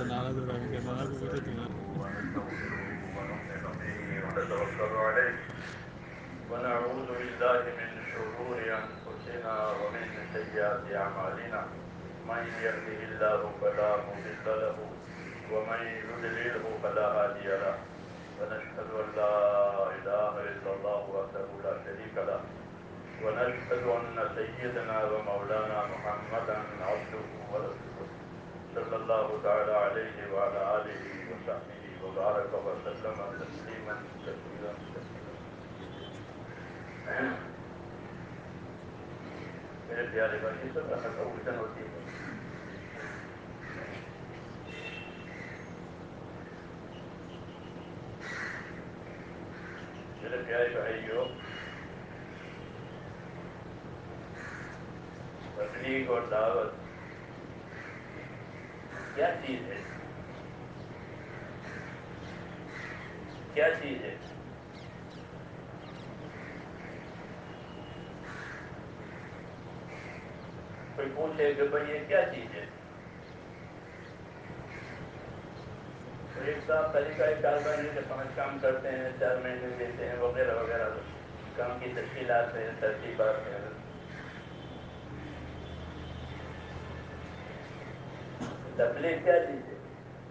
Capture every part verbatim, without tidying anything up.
نعرہ دوہرائیں گے نعرہ کو بھی تو تمہارا ونؤمن به ونتوكل عليه ونعوذ بالله من شرور أنفسنا ومن سيئات أعمالنا من يهده الله فلا مضل له ومن يضلله فلا هادي له ونشهد أن لا إله إلا الله وحده لا شريك له ونشهد أن سيدنا ومولانا محمدا عبده ورسوله صلى الله تعالى عليه وعلى آله وصحبه وبارك وسلم تسليما كثيرا كثيرا. میرے پیارے بھائی سب کا الٹن ہوتی ہے. میرے پیارے بھائیوں، تبلیغ اور دعوت کیا چیز ہے؟ کیا چیز ہے؟ کوئی پوچھے کہ بھائی یہ کیا چیز ہے؟ تو ایک صاحب طریقہ کار بننے کے پانچ کام کرتے ہیں، چار مہینے دیتے ہیں وغیرہ وغیرہ، کام کی تشکیلات ہیں، ترتیبات ہیں. تبلیغ کیا چیز ہے؟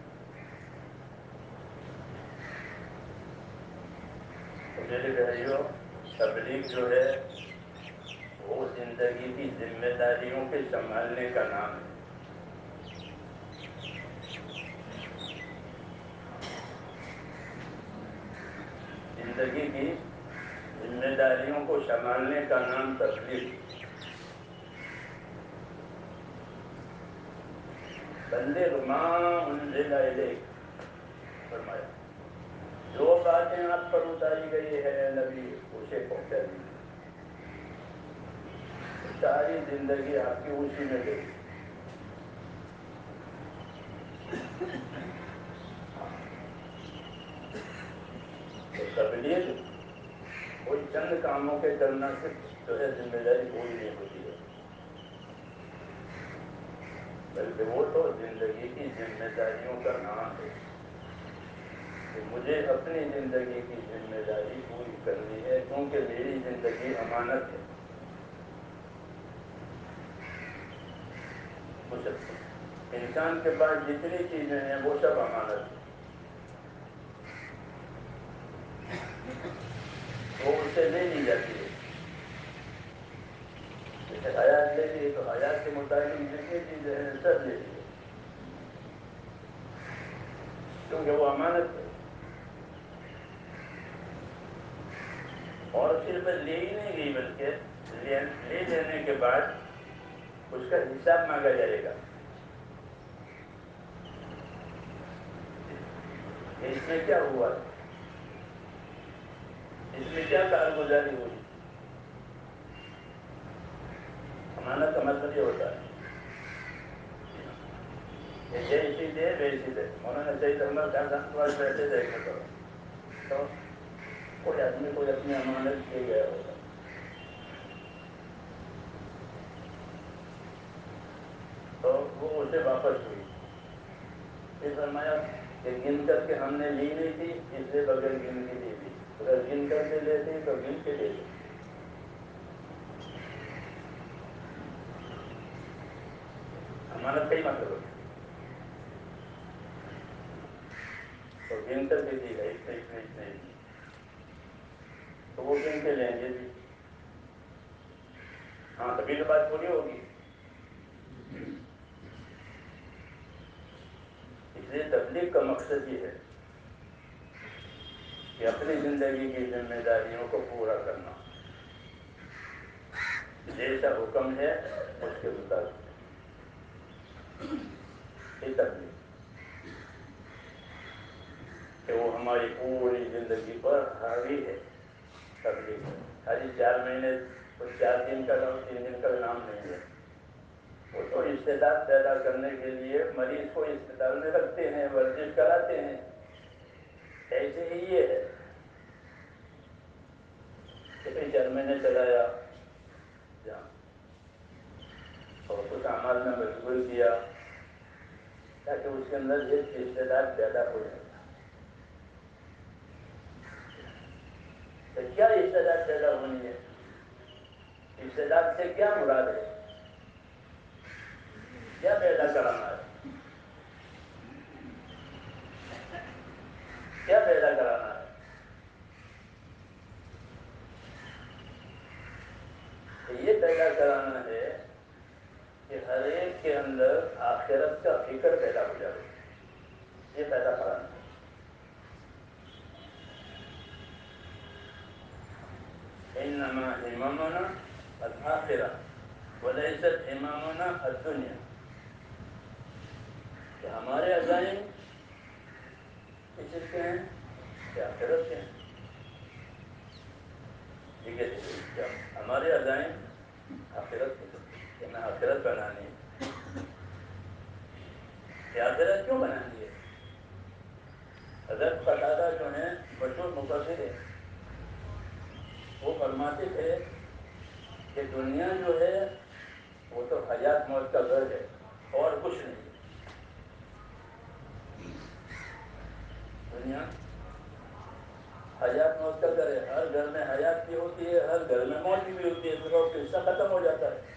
تو میرے بھائیوں، تبلیغ جو ہے وہ زندگی کی ذمہ داریوں کے سنبھالنے کا نام ہے. زندگی کی ذمہ داریوں کو سنبھالنے کا نام تبلیغ. بلغ ما انزل الیک، فرمایا جو باتیں آپ پر اتاری گئی ہے نبی اسے پہنچا دیجیے. ساری زندگی آپ کی اسی میں گئی. تو تبلیغ کوئی چند کاموں کے کرنا سے جو ہے ذمہ داری پوری نہیں ہوتی ہے، بلکہ وہ تو زندگی کی ذمہ داریوں کا نام ہے کہ مجھے اپنی زندگی کی ذمہ داری پوری کرنی ہے، کیونکہ میری زندگی امانت ہے. انسان کے پاس جتنی چیزیں ہیں وہ سب امانت ہے. وہ اس سے لے لی جاتی ہے. جیسے حیات لے لی تو حیات کے متعلق جتنی چیزیں ہیں سب لے لی، کیونکہ وہ امانت ہے. اور صرف لے ہی نہیں گئی بلکہ لے لے لینے کے بعد اس کا حساب مانگا جائے گا کہ اس میں کیا ہوا، اس میں کیا کارگزاری ہوئی. امانت کا مطلب یہ ہوتا ہے کہ جیسی دے ویسی دے. مولانا سید احمد خان صاحب کے پاس بیٹھے تھے ایک مرتبہ، تو کوئی آدمی کوئی اپنی امانت لے گیا ہوگا، تو وہ اسے واپس ہوئی. پھر فرمایا کہ گن کر کے ہم نے لی نہیں تھی اس لیے بغیر گن کے دے دی، اگر گن کر کے لیتے تو گن کے دے دی. امانت کا ہی مطلب ہوتا ہے. تو گن کر کے دی گئی اتنے اتنے اتنے اتنے، تو وہ گن کے لیں گے بھی. ہاں تبھی تو بات پوری ہوگی. اس لیے تبلیغ کا مقصد یہ ہے کہ اپنی زندگی کی ذمہ داریوں کو پورا کرنا، جیسا حکم ہے اس کے مطابق. یہ تبلیغ کہ وہ ہماری پوری زندگی پر حاوی ہے. تبلیغ خالی چار مہینے کوئی چار دن کا نام تین دن کا نام نہیں ہے. وہ تو استعداد پیدا کرنے کے لیے مریض کو اسپتال میں رکھتے ہیں، ورزش کراتے ہیں. ایسے ہی یہ ہے کہ بھائی چار مہینے چلایا جہاں اور کچھ اعمال میں مشغول کیا، تاکہ اس کے اندر ایک استعداد پیدا ہو جائے. تو کیا استعداد پیدا ہونی ہے؟ استعداد سے کیا مراد ہے؟ کیا پیدا کرانا ہے؟ کیا پیدا کرانا ہے؟ یہ پیدا کرانا ہے کہ ہر ایک کے اندر آخرت کا فکر پیدا ہو جائے. یہ پیدا کرانا ہے. انما امامنا الآخرہ ولیست امامنا الدنیا. کہ ہمارے عزائم کس چیز کے ہیں؟ کہ آخرت کے ہیں. ٹھیک ہے، ہمارے عزائم آخرت کے ہیں کہ ہمیں آخرت بنانی ہے. کہ آخرت کیوں بنانی ہے؟ حضرت قتادہ جو ہیں مشہور مفسر ہیں، وہ فرماتے تھے کہ دنیا جو ہے وہ تو حیات موت کا گھر ہے اور کچھ نہیں. دنیا حیات موت کا گھر ہے. ہر گھر میں حیات بھی ہوتی ہے، ہر گھر میں موت بھی ہوتی ہے. پھر وہ قصہ ختم ہو جاتا ہے.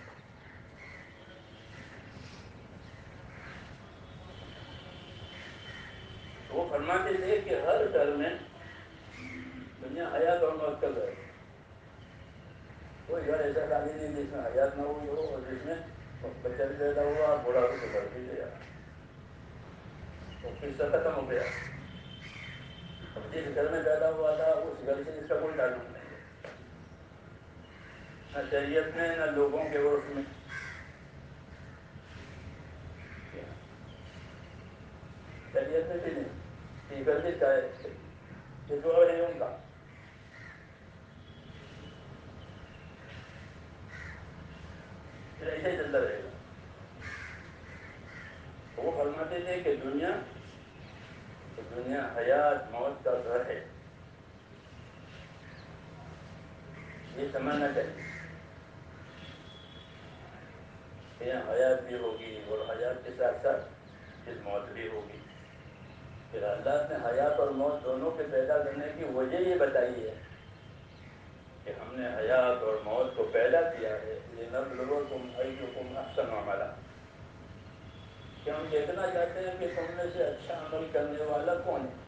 وہ فرماتے تھے کہ ہر گھر میں دنیا حیات اور موت کا گھر ہے. کوئی گھر ایسا خالی نہیں جس میں حیات نہ ہوئی ہو اور جس میں بچہ بھی پیدا ہوا بوڑھا ہو کے مر بھی گیا. وہ قصہ ختم ہو گیا. جس گھر میں پیدا ہوا تھا اس گھر سے اس کا کوئی تعلق نہیں ہے، نہ شریعت میں نہ لوگوں کے عرف میں. شریعت میں بھی نہیں. یہ گھر کس کا ہے؟ یہ جو ہے ان کا. پھر ایسے ہی چلتا رہے گا. وہ فرماتے تھے کہ دنیا دنیا حیات موت کا گھر ہے. یہ سمجھنا چاہیے کہ یہاں حیات بھی ہوگی اور حیات کے ساتھ ساتھ پھر موت بھی ہوگی. پھر اللہ نے حیات اور موت دونوں کے پیدا کرنے کی وجہ یہ بتائی ہے کہ ہم نے حیات اور موت کو پیدا کیا ہے لِنَبْلُوَكُمْ أَيُّكُمْ أَحْسَنُ عَمَلًا. کہ ہم دیکھنا چاہتے ہیں کہ تم میں سے اچھا عمل کرنے والا کون ہے.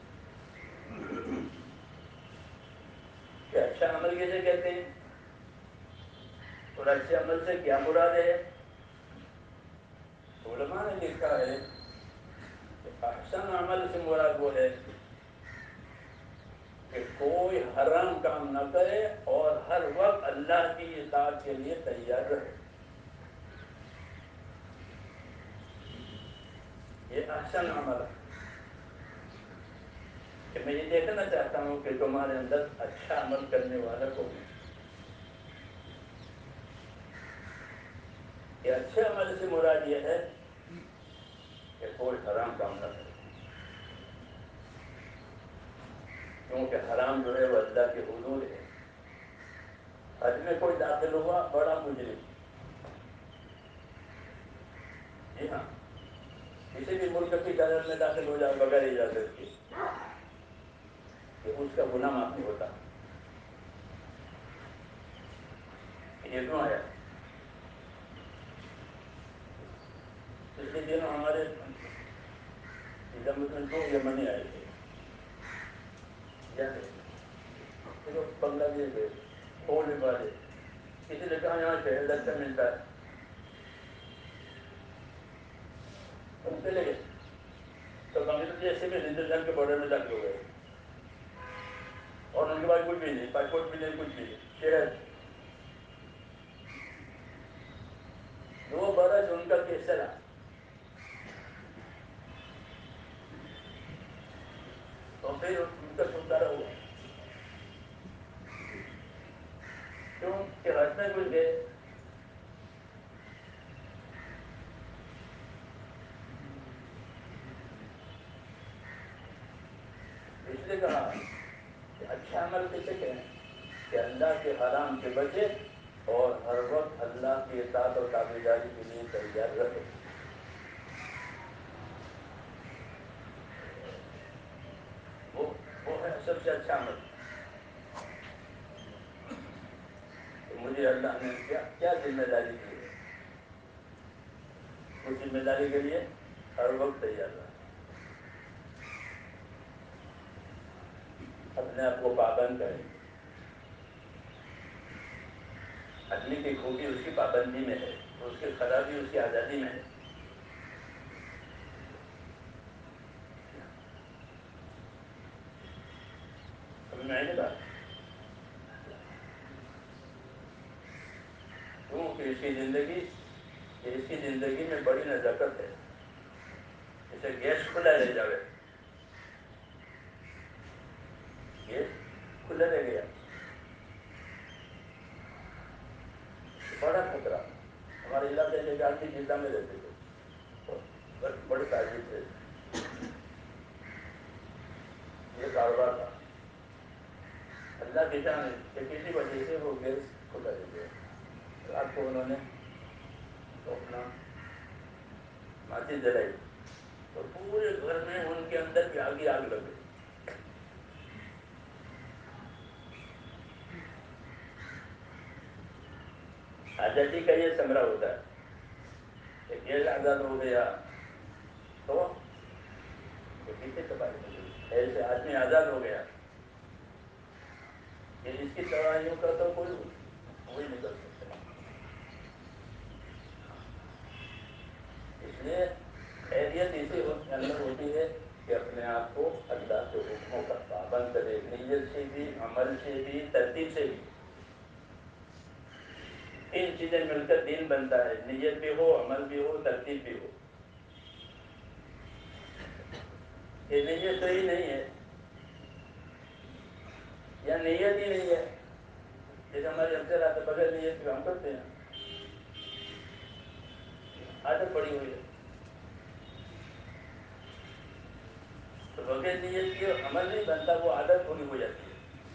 کہ اچھا عمل کیسے کہتے ہیں اور اچھے عمل سے کیا مراد ہے؟ علماء نے لکھا ہے کہ احسن عمل سے مراد وہ ہے کہ کوئی حرام کام نہ کرے اور ہر وقت اللہ کی اطاعت کے لیے تیار رہے. یہ احسن عمل ہے کہ میں یہ دیکھنا چاہتا ہوں کہ تمہارے اندر اچھا عمل کرنے والا کون ہے. کہ اچھے عمل سے مراد یہ ہے کہ کوئی حرام کام نہ کرے، کیونکہ حرام جو ہے وہ اللہ کے حدود ہے. حج میں کوئی داخل ہوا بڑا مجرم، جی ہاں کسی بھی ملک کی سرحد میں داخل ہو جائے بغیر اجازت کے کہ اس کا گناہ معاف نہیں ہوتا. یہ کیوں ہے؟ پچھلے دنوں ہمارے دو یمنی آئے تھے، بنگلہ دیش گئے کھولنے والے. کسی نے کہا یہاں شہر اچھا ملتا ہے، ہم چلے گئے. تو بنگلہ دیش سے بھی ہندوستان کے بارڈر میں داخل ہو گئے اور ان کے پاس کچھ بھی نہیں، پاسپورٹ بھی نہیں، کچھ بھی نہیں. شہر دو برس ان کا کیس چلا. تو پھر ان کا چھٹکارا ہوا. کیوں کہ حج میں کچھ گئے. اس لیے کہا کہ اچھا عمل کسے کہیں کہ اللہ کے حرام سے بچے اور ہر وقت اللہ کی اطاعت اور تابعداری کے لیے تیار رہے. سب سے اچھا عمل. تو مجھے اللہ نے کیا کیا ذمہ داری دی ہے؟ اس ذمہ داری کے لیے ہر وقت تیار رہا. اپنے آپ کو پابند کرے. آدمی کی خوبی اس کی پابندی میں ہے، اس کی خرابی اس کی آزادی میں ہے. سمجھ میں آئی نا بات؟ کیوں کہ اس کی زندگی اس کی زندگی میں بڑی نزاکت ہے. جیسے گیس کھلا رہ جاوے، گیس کھلا رہ گیا بڑا خطرہ. ہمارے علاقے کے آدمی جدہ میں رہتے تھے، بڑے تاجر تھے. یہ کاروبار تھا. اللہ کی جان ہے کہ کسی وجہ سے وہ گیس کھلا رہ گیا. رات کو انہوں نے اپنا ماچس جلائی تو پورے گھر میں ان کے اندر بھی آگ ہی آگ لگ گئی. آزادی کا یہ ثمرہ ہوتا ہے کہ گیس آزاد ہو گیا تو اسی سے تباہی ہو گئی. ایسے آدمی آزاد ہو گیا کہ اس کی تباہیوں کا تو کوئی وہی نہیں کر سکتا. اس لیے خیریت اسی اندر ہوتی ہے کہ اپنے آپ کو اللہ کے حکموں کا پابند کرے، نیت سے بھی، عمل سے بھی، ترتیب سے بھی. تین چیزیں مل کر دین بنتا ہے. نیت بھی ہو، عمل بھی ہو، ترتیب بھی ہو. یہ نیت صحیح نہیں ہے یا نیت ہی نہیں ہے. جیسے ہمارے افسر آتے بغیر نیت کے کام کرتے ہیں، عادت پڑی ہوئی ہے. تو بغیر نیت کے عمل نہیں بنتا، وہ عادت پوری ہو جاتی ہے.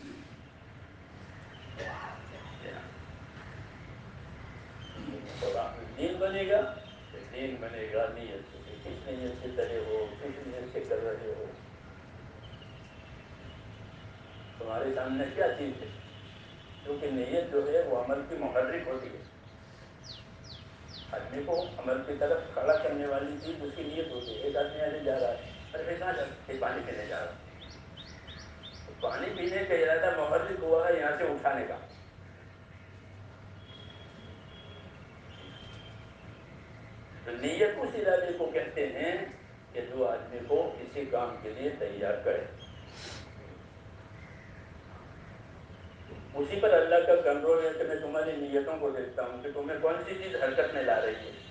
اور دین بنے گا، دین بنے گا نیت سے. کس نیت سے کرے ہو، کس نیت سے کر رہے ہو. تمہارے سامنے کیا چیز ہے؟ کیونکہ نیت جو ہے وہ عمل کی محرک ہوتی ہے. آدمی کو عمل کی طرف کھڑا کرنے والی چیز اس کی نیت ہوتی ہے. ایک آدمی ایسے جا رہا ہے، ارے کہاں جا رہا ہے؟ پانی پینے جا رہا ہے. پانی پینے کا ارادہ محرک ہوا ہے یہاں سے اٹھانے کا. تو نیت اس ارادے کو کہتے ہیں کہ جو آدمی کو کسی کام کے لیے تیار کرے. اسی پر اللہ کا کنٹرول ہے کہ میں تمہاری نیتوں کو دیکھتا ہوں کہ تمہیں کون سی چیز حرکت میں لا رہی ہے.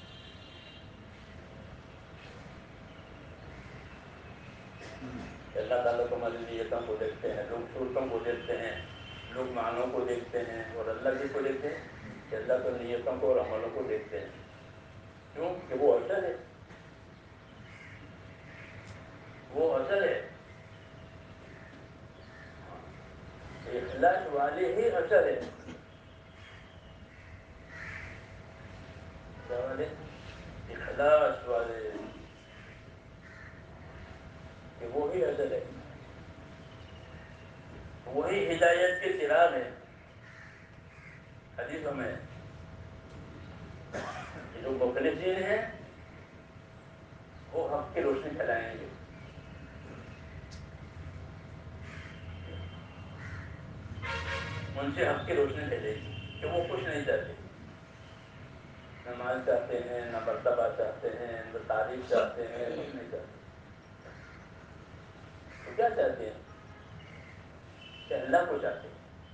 اللہ تعالیٰ تمہاری نیتوں کو دیکھتے ہیں. لوگ صورتوں کو دیکھتے ہیں، لوگ معنوں کو دیکھتے ہیں، اور اللہ کس کو دیکھتے ہیں؟ کہ اللہ تو نیتوں کو اور عملوں کو دیکھتے ہیں. کیوں کہ وہ اصل ہے. وہ اصل ہے. اخلاص والے ہی اصل ہے. کیا والے؟ اخلاص والے، کہ وہی اصل ہے. وہی ہدایت کے چراغ ہے. حدیثوں میں جو مخلصین ہیں وہ حق کی روشنی پھیلائیں گے. ان سے حق کی روشنی پھیلے گی کہ وہ کچھ نہیں چاہتے. نماز چاہتے ہیں، نہ مرتبہ چاہتے ہیں، نہ تعریف چاہتے ہیں، کچھ نہیں چاہتے. تو کیا چاہتے ہیں؟ کہ اللہ کو چاہتے ہیں.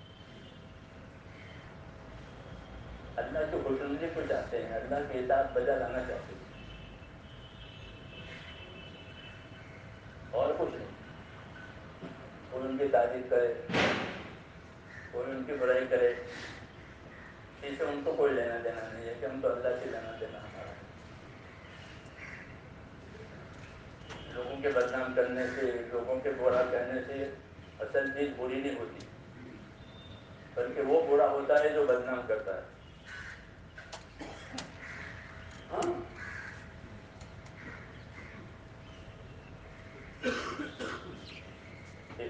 اللہ کی خوشنودی کو چاہتے ہیں، اللہ کی اطاعت بجا لانا چاہتے ہیں، اور کچھ نہیں. کوئی ان کی تعریف کرے، کوئی ان کی برائی کرے، اس سے ان کو کوئی لینا دینا نہیں ہے. کہ ہم تو اللہ سے لینا دینا ہمارا ہے. لوگوں کے بدنام کرنے سے، لوگوں کے برا کہنے سے اصل چیز بری نہیں ہوتی، بلکہ وہ برا ہوتا ہے جو بدنام کرتا ہے. ہاں،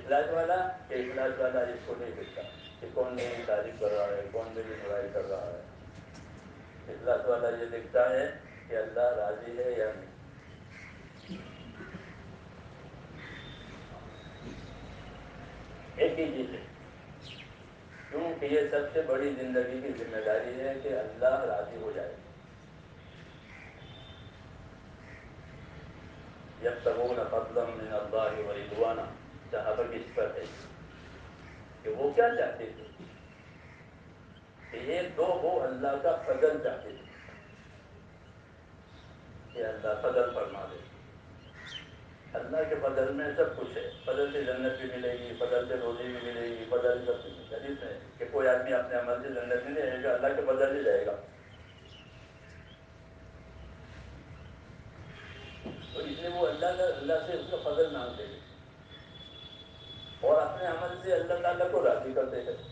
اخلاص والا کہ اخلاص والا اس کو نہیں دیکھتا کہ کون میری تعریف کر رہا ہے، کون میری برائی کر رہا ہے. اخلاص والا یہ دیکھتا ہے کہ اللہ راضی ہے یا نہیں. ایک ہی چیز ہے، کیونکہ یہ سب سے بڑی زندگی کی ذمہ داری ہے کہ اللہ راضی ہو جائے. یبتغون فضلا من اللہ ورضوانا، صحابہ کی صفت ہے کہ وہ کیا چاہتے تھے کہ یہ دو وہ اللہ کا فضل چاہتے تھے کہ اللہ فضل فرما دے. اللہ کے فضل میں سب کچھ ہے، فضل سے جنت بھی ملے گی، فضل سے روزی بھی ملے گی، فضل سب کچھ. حدیث میں کہ کوئی آدمی اپنے عمل سے جنت نہیں جائے گا، اللہ کے فضل سے جائے گا. تو اس لیے وہ اللہ کا اللہ سے اس کا فضل مانگتے تھے اور اپنے عمل سے اللہ تعالیٰ کو راضی کرتے تھے.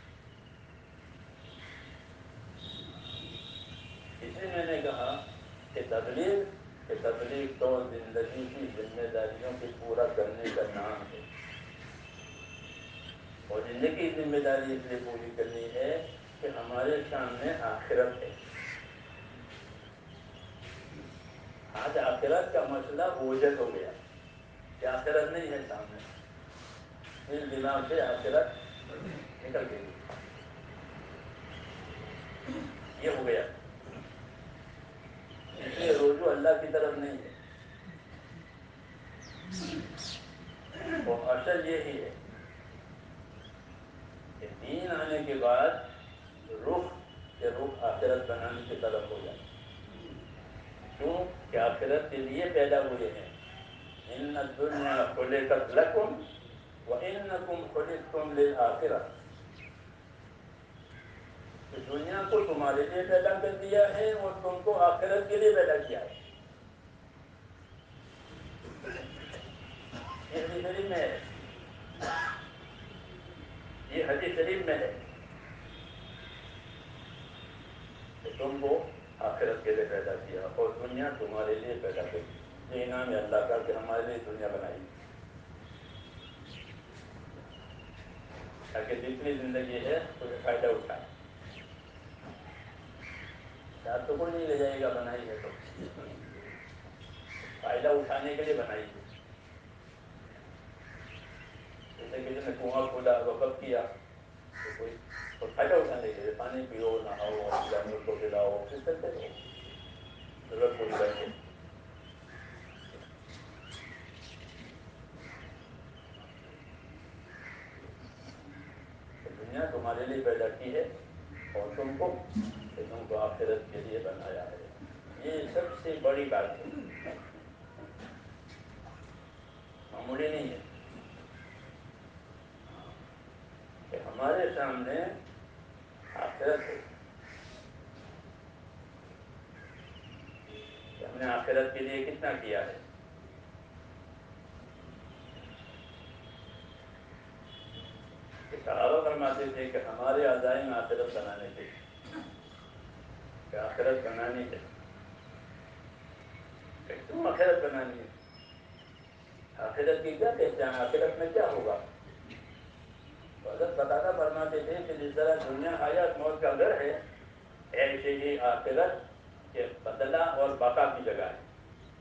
اس لیے میں نے کہا کہ تبلیغ کہ تبلیغ تو زندگی کی ذمہ داریوں کے پورا کرنے کا نام ہے. اور زندگی کی ذمہ داری اس لیے پوری کرنی ہے کہ ہمارے سامنے آخرت ہے. آج آخرت کا مسئلہ اوجھل ہو گیا کہ آخرت نہیں ہے سامنے. اس دماغ سے آخرت نکل گئی، یہ ہو گیا. اس لیے رجوع اللہ کی طرف نہیں ہے. اور اصل یہی ہے کہ دین آنے کے بعد رخ کے رخ آخرت بنانے کی طرف ہو جائے. کیوں کہ آخرت کے لیے پیدا ہوئے ہیں. ان الدنیا خلقت لکم وانکم خلقتم للآخرہ. کہ دنیا کو تمہارے لیے پیدا کر دیا ہے اور تم کو آخرت کے لیے پیدا کیا ہے. یہ حدیث شریف میں ہے، یہ حدیث شریف میں ہے کہ تم کو آخرت کے لیے پیدا کیا اور دنیا تمہارے لیے پیدا کی. یہ انعام ہے اللہ کا کہ ہمارے لیے دنیا بنائی تاکہ جتنی زندگی ہے اسے فائدہ اٹھائے. آپ تو کوئی نہیں لے جائے گا، بنائی ہے تو فائدہ اٹھانے کے لیے بنائی ہے. جیسے کسی نے کنواں کھودا وقف کیا تو کوئی تو فائدہ اٹھانے کے لیے پانی پیو، نہاؤ، جانور کو پلاؤ، پھر چلتے رہو ضرورت پوری کر کے. دنیا تمہارے لیے پیدا کی ہے اور تم کو کہ تم کو آخرت کے لیے بنایا ہے. یہ سب سے بڑی بات ہے، معمولی نہیں ہے. کہ ہمارے سامنے آخرت ہے کہ ہم نے آخرت کے لیے کتنا کیا ہے. کہ صحابہ فرماتے تھے کہ ہمارے عزائم آخرت بنانے تھے، کہ آخرت بنانی ہے. کہ کیوں آخرت بنانی ہے؟ آخرت کی کیا پہچان، آخرت میں کیا ہوگا؟ تو حضرت بتانا فرماتے تھے کہ جس طرح دنیا حیات موت کا گھر ہے، ایسے ہی آخرت کے بدلہ اور بقا کی جگہ ہے.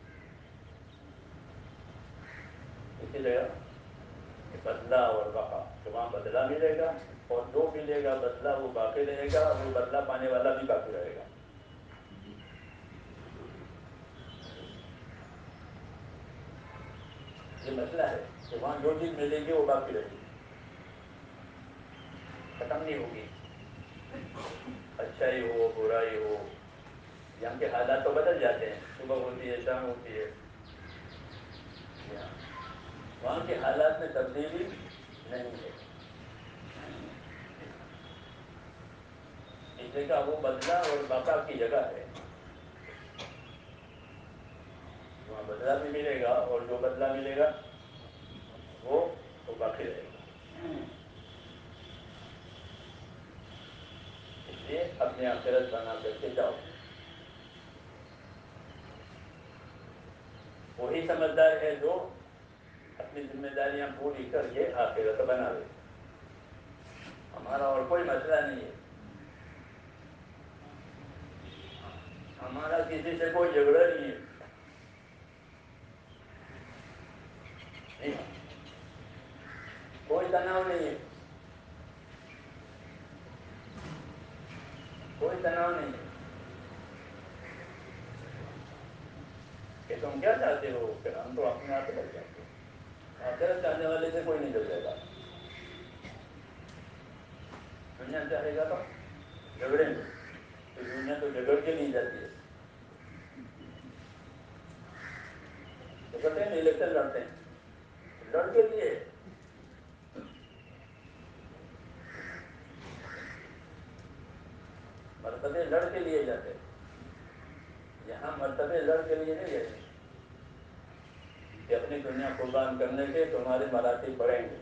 اسی جگہ بدلہ اور بقا، کہ وہاں بدلہ ملے گا اور جو ملے گا بدلہ وہ باقی رہے گا، وہ بدلہ پانے والا بھی باقی رہے گا. یہ مسئلہ ہے کہ وہاں جو چیز ملے گی وہ باقی رہے گی، ختم نہیں ہوگی. اچھائی ہو، برائی ہو، یہاں کے حالات تو بدل جاتے ہیں، صبح ہوتی ہے، شام ہوتی ہے. وہاں کے حالات میں تبدیلی نہیں ہے. اس جگہ وہ بدلہ اور بقا کی جگہ ہے. وہاں بدلہ بھی ملے گا اور جو بدلہ ملے گا وہ تو باقی رہے گا. اس لیے اپنی آخرت بنا کر کے جاؤ. وہی سمجھدار ہے جو اپنی ذمہ داریاں پوری کر کے آخرت بنا لے. ہمارا اور کوئی مسئلہ نہیں ہے. ہمارا کسی سے کوئی جھگڑا نہیں ہے. نہیں, کوئی تناؤ نہیں ہے. کوئی تناؤ نہیں ہے کہ تم کیا چاہتے ہو کہ ہم تو اپنے آپ لگ جاتے ہیں. آخرت چاہنے والے سے کوئی نہیں جل جائے گا. دنیا چاہے گا تو جھگڑیں گے. تو دنیا تو جھگڑ کے نہیں جاتی ہے. تو کہتے ہیں الیکشن لڑتے ہیں, لڑ کے لیے مرتبے لڑ کے لیے جاتے ہیں. یہاں مرتبے لڑ کے لیے نہیں جاتے کہ اپنی دنیا قربان کرنے کے تمہارے مراتب بڑھیں گے.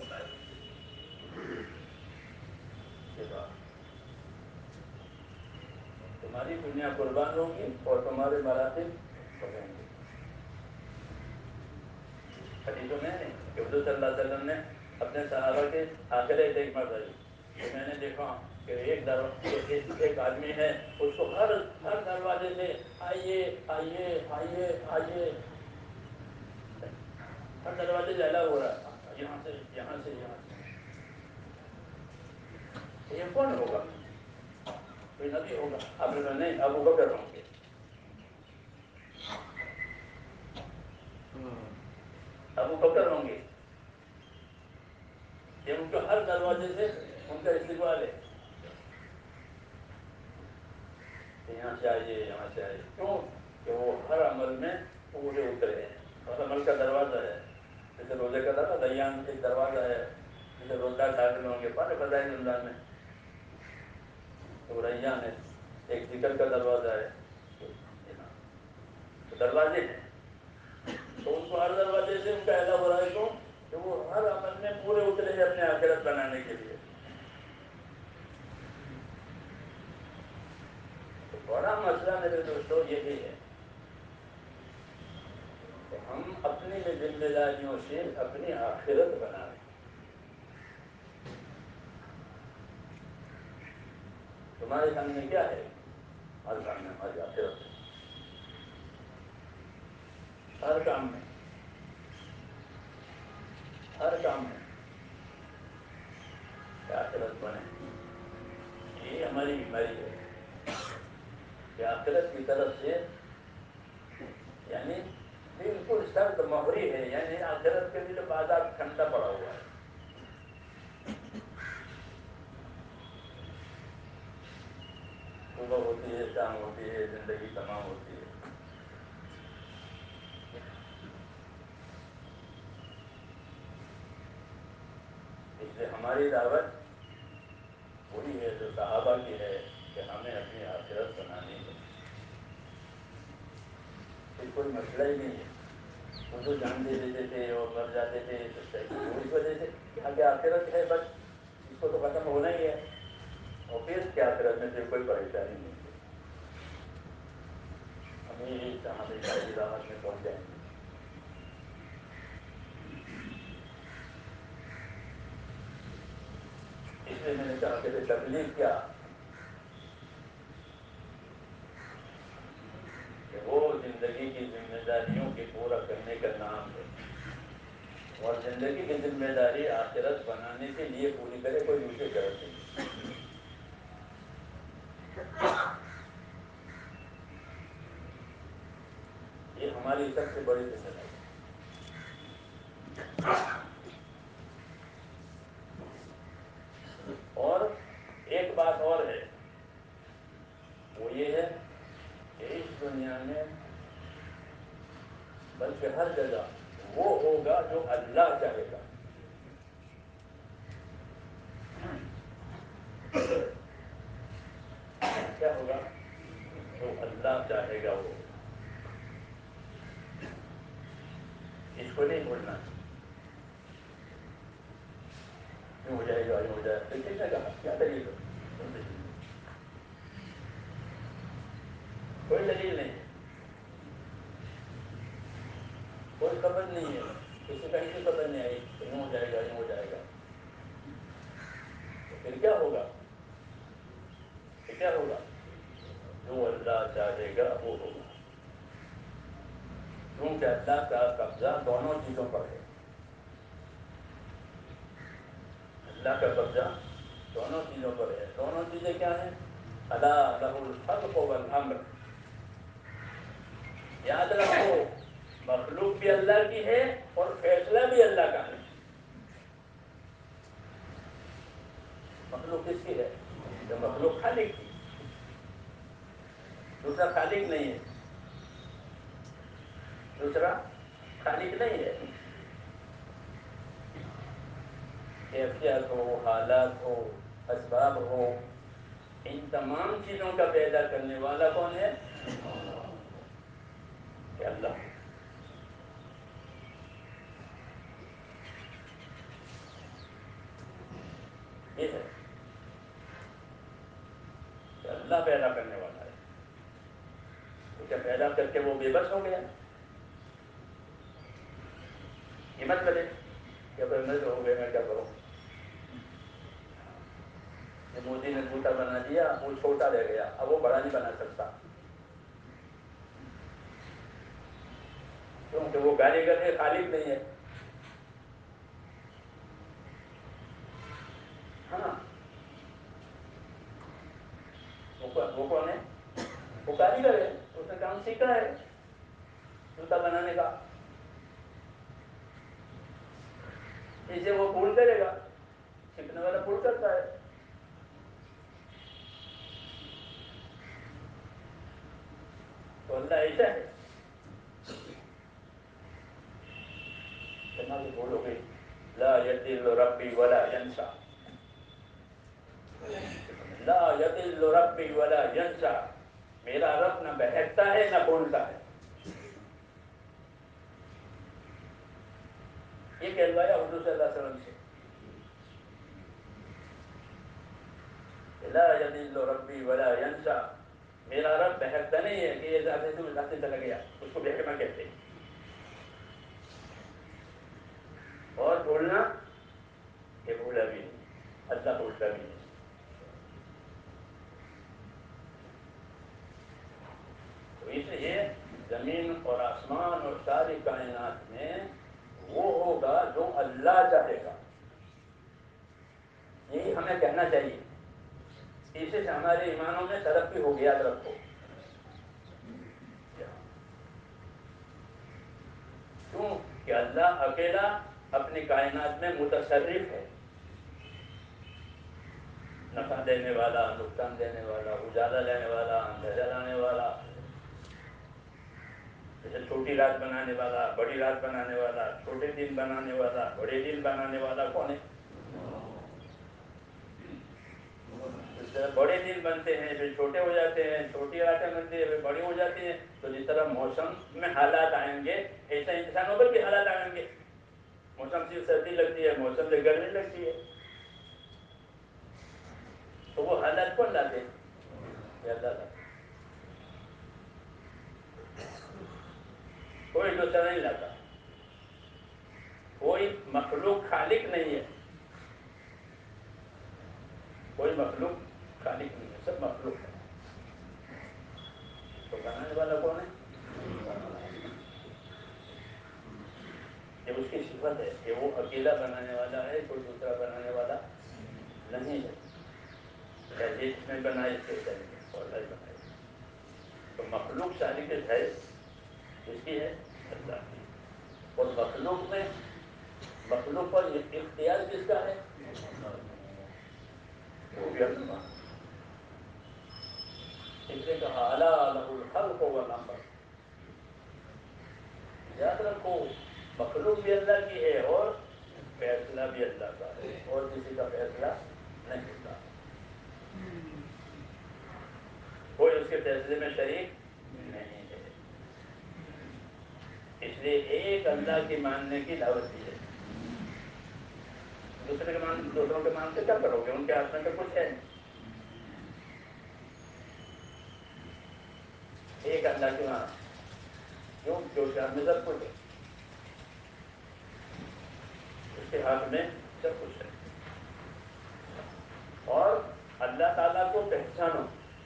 تمہاری دنیا قربان ہوگی اور تمہارے مراتب بڑھیں گے. حدیثوں میں ہے کہ حضور صلی اللہ علیہ وسلم نے اپنے صحابہ کے آخر ایک مرتبہ کہ میں نے دیکھا کہ ایک در ایک آدمی ہے, اس کو ہر ہر دروازے سے آئیے آئیے آئیے آئیے ہر دروازے سے الگ ہو رہا ہے, یہاں سے یہاں سے یہاں سے. یہ کون ہوگا؟ کوئی نبی ہوگا؟ اب نہیں, ابو بکر ہوں گے. ابو بکر ہوں گے کہ ان کو ہر دروازے سے ان کا استقبال ہے. یہاں سے آئیے یہاں سے آئیے. کیوں کہ وہ ہر عمل میں پورے اترے ہیں. اور عمل کا دروازہ ہے. جیسے روزے کا تھا نا, ریان ایک دروازہ ہے. جیسے روزہ داخل ہوں گے پانے بتائیں رمضان میں تو ریان ہے. ایک ذکر کا دروازہ ہے. تو دروازے ہیں, تو ان کو ہر دروازے سے ان کا اعلان ہو رہا ہے. کیوں کہ وہ ہر عمل میں پورے اترے ہیں اپنے آخرت بنانے کے لیے. تو بڑا مسئلہ میرے دوستوں یہی ہے کہ ہم اپنی ذمہ داریوں سے اپنی آخرت بنا رہے ہیں. تمہارے سامنے کیا ہے؟ ہر کام میں ہماری آخرت ہے. ہر کام میں ہر کام میں آخرت بنے. یہ ہماری بیماری ہے کہ آخرت کی طرف سے یعنی بالکل سرد مہری ہے. یعنی آخرت کے لیے بازار ٹھنڈا پڑا ہوا ہے. صبح ہوتی ہے, شام ہوتی ہے, زندگی تمام ہوتی ہے. اس لیے ہماری دعوت وہی ہے جو صحابہ کی ہے کہ ہمیں اپنی آخرت بنانی ہے. پھر کوئی مسئلہ ہی نہیں ہے. وہ جو جان دے دیتے تھے اور مر جاتے تھے وہ اس وجہ سے کہ آگے آخرت ہے, بس اس کو تو ختم ہونا ہی ہے. اور پھر کیا آخرت میں پھر کوئی پریشانی نہیں ہے. ہمیشہ ہمیشہ کی راحت میں پہنچ جائیں گے. اس لیے میں نے کہا کہ تبلیغ کیا کہ وہ زندگی کی ذمہ داریوں کے پورا کرنے کا نام ہے. اور زندگی کی ذمہ داری آخرت بنانے کے لیے پوری کرے, کوئی دوسری غرض نہیں. یہ ہماری سب سے بڑی ذمہ داری ہے. اور ایک بات اور ہے, وہ یہ ہے کہ اس دنیا میں بلکہ ہر جگہ وہ ہوگا جو اللہ چاہے گا. کیا ہوگا؟ جو اللہ چاہے گا وہ. اس کو نہیں بھولنا. یوں ہو جائے گا, یوں ہو جائے گا. کس نے کہا؟ کیا دلیل ہے؟ کوئی دلیل نہیں ہے, کوئی خبر نہیں ہے. کسی کا ہی پتہ نہیں آئی کہ یوں ہو جائے گا یوں ہو جائے گا. تو پھر کیا ہوگا؟ پھر کیا ہوگا؟ جو اللہ چاہے گا وہ ہوگا. کیونکہ اللہ کا قبضہ دونوں چیزوں پر ہے. اللہ کا قبضہ دونوں چیزوں پر ہے. دونوں چیزیں کیا ہیں؟ الا لہ الخلق والامر. یاد رکھو مخلوق بھی اللہ کی ہے اور فیصلہ بھی اللہ کا ہے. مخلوق کس کی ہے؟ تو مخلوق خالق کی. دوسرا خالق نہیں ہے. دوسرا خالق نہیں ہے. کیفیت ہو، حالات ہو، اسباب ہو، ان تمام چیزوں کا پیدا کرنے والا کون ہے؟ کہ اللہ. یہ ہے کہ اللہ پیدا کرنے والا ہے. تو کیا پیدا کر کے وہ بے بس ہو گیا؟ یہ مت کرے کہ بھائی میں تو ہو گیا میں کیا کروں. یہ مودی نے بوٹا بنا دیا وہ چھوٹا رہ گیا اب وہ بڑا نہیں بنا سکتا کیونکہ وہ کاریگر ہے خالق نہیں ہے. ہاں وہ کون ہے؟ وہ کاریگر ہے. اس نے کام سیکھا ہے جوتا بنانے کا. اسے وہ پھول کرے گا. سیکھنے والا پھول کرتا ہے. تو اللہ ایسا ہے. کہنا کہ بولو گے لا یضل ربی ولا ینسا. لا یضل ربی ولا ینسا. میرا رب نہ بہکتا ہے نہ بھولتا ہے. یہ کہلوایا حضور صلی اللہ علیہ وسلم سے. لا یضل ربی ولا ینسا. میرا رب بہکتا نہیں ہے کہ یہ ذاتی سے ذاتی چلا گیا اس کو بہکنا کہتے ہیں. اور بولنا کہ بھولا بھی نہیں. اللہ بھولتا بھی نہیں. تو اس لیے زمین اور آسمان اور ساری کائنات میں وہ ہوگا جو اللہ چاہے گا. یہی ہمیں کہنا چاہیے. اسی سے ہمارے ایمانوں میں ترقی ہوگی. یاد رکھو کیوں کہ اللہ اکیلا اپنی کائنات میں متصرف ہے. نفع دینے والا، نقصان دینے والا، اجالا لینے والا، اندھیرا لانے والا. جیسے چھوٹی رات بنانے والا، بڑی رات بنانے والا، چھوٹے دن بنانے والا، بڑے دن بنانے والا کون ہے؟ جس طرح بڑے دن بنتے ہیں پھر چھوٹے ہو جاتے ہیں، چھوٹی راتیں بنتی ہیں پھر بڑی ہو جاتی ہیں. تو جس طرح موسم میں حالات آئیں گے ایسا انسانوں پر بھی حالات آئیں گے. موسم سے سردی لگتی ہے، موسم سے گرمی لگتی ہے. تو وہ حالات کون لاتے ہیں؟ اللہ لاتے. کوئی دوسرا نہیں لاتا. کوئی مخلوق خالق نہیں ہے. کوئی مخلوق خالق نہیں ہے. سب مخلوق ہے. تو بنانے والا کون ہے؟ یہ اس کی صفت ہے کہ وہ اکیلا بنانے والا ہے. کوئی دوسرا بنانے والا نہیں ہے. جس نے بنائی اس کے چاہیے اور اللہ بنائی. تو مخلوق شادی کے ہے اس کی ہے اللہ کی. اور مخلوق میں مخلوق پر اختیار کس کا ہے؟ وہ بھی اللہ. اس نے کہا الا لہ الخلق والامر. یاد رکھو مخلوق بھی اللہ کی ہے اور فیصلہ بھی اللہ کا ہے. اور کسی کا فیصلہ نہیں ہوتا. کوئی اس کے فیصلے میں شریک نہیں ہے. اس لیے ایک اللہ کی ماننے کی دعوت دی ہے. دوسرے کے مان دوسروں کے مان کے کیا کرو گے؟ ان کے ہاتھ میں تو کچھ ہے نہیں. ایک اللہ کی مان کیوں؟ جو شان میں سب کچھ ہے. کے ہاتھ میں سب کچھ ہے. اور اللہ تعالیٰ کو پہچانو.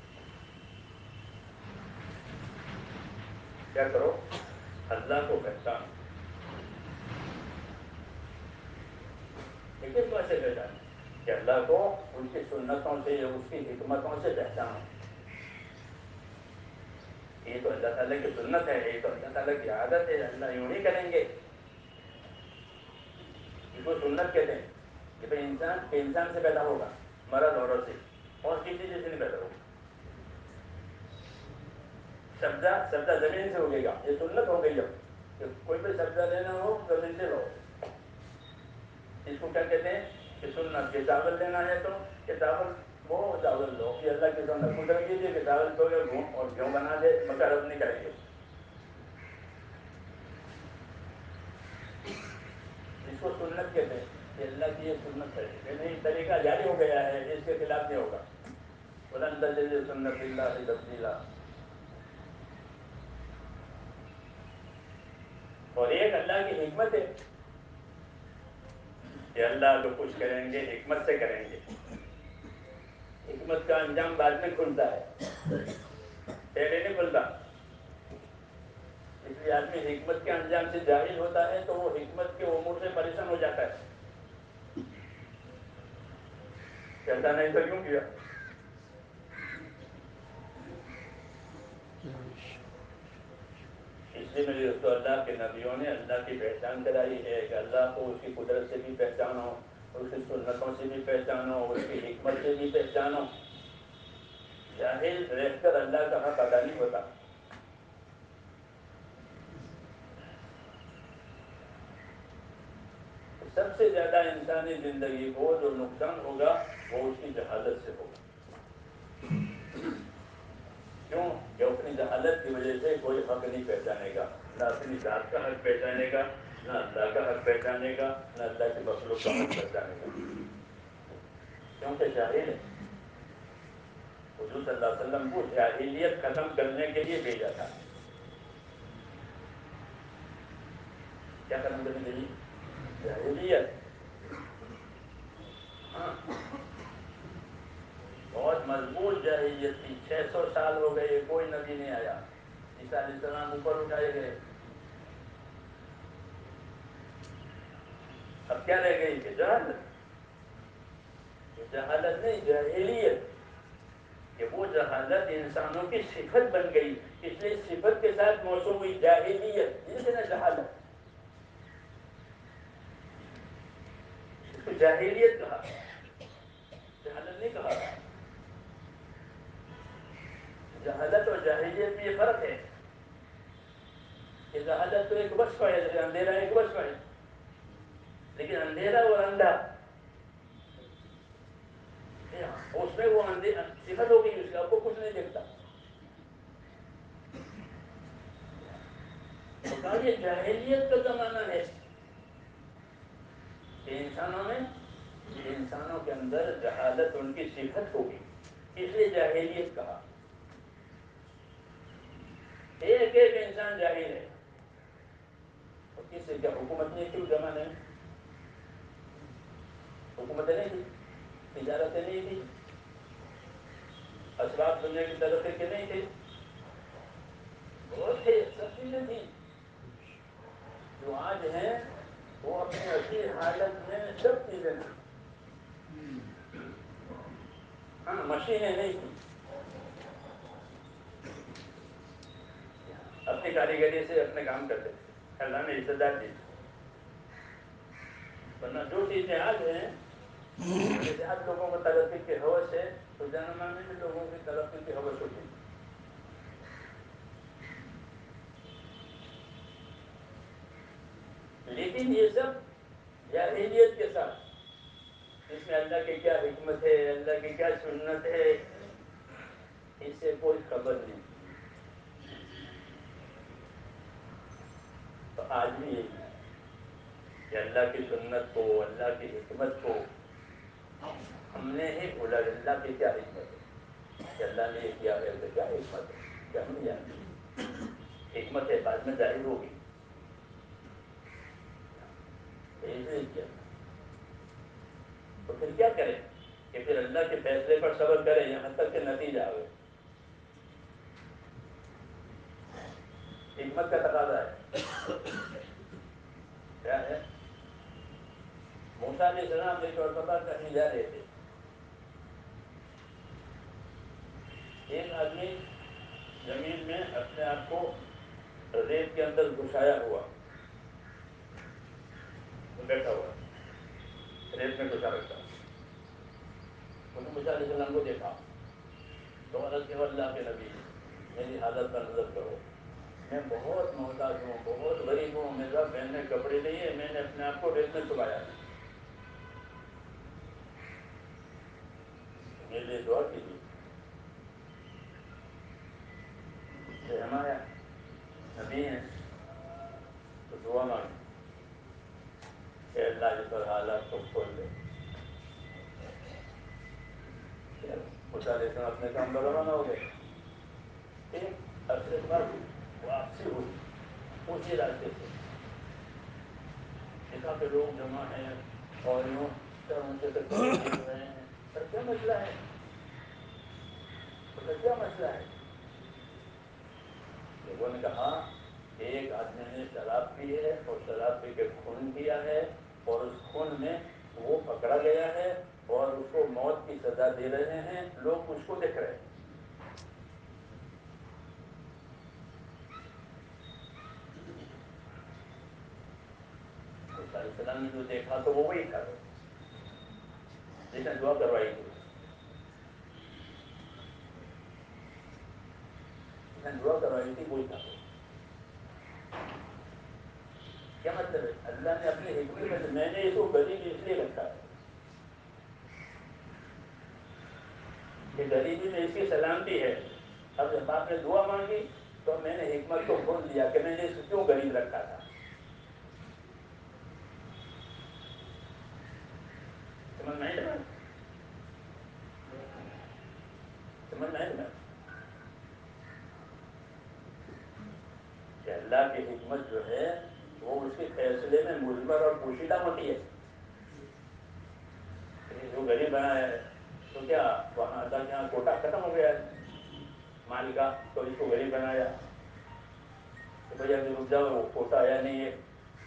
کیا کرو؟ اللہ کو پہچانو. لیکن کیسے پہچانو؟ کہ اللہ کو ان کی سنتوں سے یا اس کی حکمتوں سے پہچانو. یہ تو اللہ تعالیٰ کی سنت ہے, یہ تو اللہ تعالیٰ کی عادت ہے, اللہ یوں ہی کریں گے. اس کو سنت کہتے ہیں کہ بھائی انسان انسان سے پیدا ہوگا, مرد عورت سے, اور کسی چیز سے نہیں پیدا ہوگا. سبزہ سبزہ زمین سے اگے گا, یہ سنت ہو گئی. اب کہ کوئی بھی سبزہ لینا ہو زمین سے لو. اس کو کیا کہتے ہیں کہ سنت. کہ چاول لینا ہے تو کہ چاول وہ چاول لو. یہ اللہ کی سنت. قدرت کیجیے کہ چاول تو اور گیہوں بنا دے, مگر اب نہیں کریں گے. اس کو سنت کہتے ہیں کہ اللہ کی یہ سنت ہے کہ نہیں, طریقہ جاری ہو گیا ہے, اس کے خلاف نہیں ہوگا. ولن تجد لسنت اللہ تبدیلا. اور ایک اللہ کی حکمت ہے کہ اللہ جو کچھ کریں گے حکمت سے کریں گے. حکمت کا انجام بعد میں کھلتا ہے, پہلے نہیں کھلتا. اس لیے آدمی حکمت کے انجام سے جاہل ہوتا ہے تو وہ حکمت کے امور سے پریشان ہو جاتا ہے. کہتا نہیں تو کیوں کیا. اس لیے میرے دوستو, اللہ کے نبیوں نے اللہ کی پہچان کرائی ہے کہ اللہ کو اس کی قدرت سے بھی پہچانو, اس کی سنتوں سے بھی پہچانو, اس کی حکمت سے بھی پہچانو. جاہل رہ کر اللہ کا حق ادا نہیں ہوتا. سب سے زیادہ انسانی زندگی کو جو نقصان ہوگا وہ اس کی جہالت سے ہوگا. کیوں؟ کہ اپنی جہالت کی وجہ سے کوئی حق نہیں پہچانے گا. نہ اپنی ذات کا حق پہچانے گا, نہ اللہ کا حق پہچانے گا, نہ اللہ کی مخلوق کا حق پہچانے گا. کیونکہ جاہل ہے. حضور صلی اللہ علیہ وسلم کو جاہلیت ختم کرنے کے لیے بھیجا تھا. کیا ختم کرنے کے لیے؟ جاہلیت. ہاں, بہت مضبوط جاہلیت تھی. چھ سو سال ہو گئے, کوئی نبی نہیں آیا. عیسیٰ علیہ السلام اوپر اٹھائے گئے. اب کیا رہ گئی کہ جہالت. جہالت نہیں, جاہلیت. کہ وہ جہالت انسانوں کی صفت بن گئی, اس لیے صفت کے ساتھ موسوم ہوئی جاہلیت. یہ نا جہالت, اس کو جاہلیت کہا, جہالت نہیں کہا. جہالت اور جاہلیت میں یہ فرق ہے کہ جہالت تو ایک وصف ہے, جیسے اندھیرا ایک وصف ہے. لیکن اندھیرا اور اندھا, اس میں وہ صفت ہو گئی اس کا, آپ کو کچھ نہیں دیکھتا. تو کہا یہ جاہلیت کا زمانہ ہے کہ انسانوں میں انسانوں کے اندر جہالت ان کی صفت ہوگی, اس لیے جاہلیت کہا. ایک ایک انسان جاہل ہے. اور کس سے کیا حکومت نہیں تھی اس زمانے میں؟ حکومتیں نہیں تھی, تجارتیں نہیں تھی, اسباب دنیا کی ترقی کے نہیں تھے. بہت تھے, سب چیزیں تھیں. جو آج ہیں وہ اپنی اصلی حالت میں سب چیزیں تھیں. ہاں, مشینیں نہیں تھیں. اپنی کاریگری سے اپنے کام کرتے تھے. اللہ نے عزت دار دی. ورنہ جو چیزیں آج ہیں, جیسے آج لوگوں کو ترقی کی ہوس ہے, تو زمانے میں بھی لوگوں کی ترقی کی ہوس ہوتی ہے. لیکن یہ سب جاہلیت کے ساتھ, اس میں اللہ کی کیا حکمت ہے, اللہ کی کیا سنت ہے, اس سے کوئی خبر نہیں. تو آج بھی یہی ہے کہ اللہ کی سنت کو, اللہ کی حکمت کو ہم نے ہی بولا. اللہ کی کیا حکمت ہے کہ اللہ نے یہ کیا ہے, تو کیا حکمت ہے کہ ہم نہیں جانتے. حکمت ہے بعد میں ظاہر ہوگی. ایسے کیا تو پھر کیا کریں کہ پھر اللہ کے فیصلے پر صبر کریں یہاں تک کہ نتیجہ آئے. حکمت کا تقاضا ہے. کیا ہے؟ موسیٰ علیہ السلام ایک مرتبہ کہیں جا رہے تھے. ایک آدمی زمین میں اپنے آپ کو ریت کے اندر گھسایا ہوا بیٹھا ہوا ریت میں گھسا رکھا. انہوں نے موسیٰ علیہ السلام کو دیکھا تو عرض کیا اللہ کے نبی میری حالت پر نظر کرو, میں بہت محتاج ہوں, بہت غریب ہوں, میرا پہننے کپڑے نہیں ہے, میں نے اپنے آپ کو ریت میں چھپایا ہے, میرے لیے دعا کیجیے. ہمارا نبی ہیں تو دعا مانگی کہ اللہ جس پر حالات کو کھول دے. موسیٰ علیہ السلام اپنے کام پر روانہ ہو گئے. ایک عرصے بعد واپسی ہوئی اسی راستے سے, دیکھا کہ لوگ جمع ہیں اور یوں ان سے دیکھ رہے ہیں. پر کیا مسئلہ ہے؟ پر کیا مسئلہ ہے؟ لوگوں نے کہا ایک آدمی نے شراب پی ہے اور شراب پی کے خون کیا ہے اور اس خون میں وہ پکڑا گیا ہے اور اس کو موت کی سزا دے رہے ہیں, لوگ اس کو دیکھ رہے ہیں. موسیٰ علیہ السلام نے جو دیکھا تو وہ وہی تھا جس نے دعا کروائی تھی, جس نے دعا کروائی تھی وہی تھا. کیا مطلب ہے؟ اللہ نے اپنے حکمت میں سے میں نے اس کو غریب اس لیے رکھا ہے کہ غریبی میں اس کی سلامتی ہے. اب جب آپ نے دعا مانگی تو میں نے حکمت کو کھول دیا کہ میں نے اس کو کیوں غریب رکھا تھا. سمجھ میں آئی بات؟ سمجھ میں آئی بات کہ اللہ کی حکمت جو ہے وہ اس کے فیصلے میں مضمر اور پوشیدہ ہوتی ہے. جو غریب بنا ہے تو کیا وہاں اللہ کے یہاں کوٹا ختم ہو گیا ہے مال کا, تو اس کو غریب بنایا کہ بھائی ابھی رک جاؤ, وہ کوٹا آیا نہیں ہے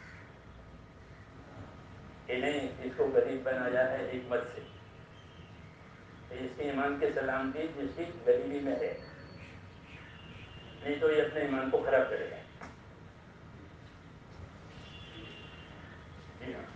کہ نہیں, اس کو غریب بنایا ہے حکمت سے. اس کے ایمان کی سلامتی جس کی غریبی میں ہے, نہیں تو یہ اپنے ایمان کو خراب کرے گا. جی ہاں,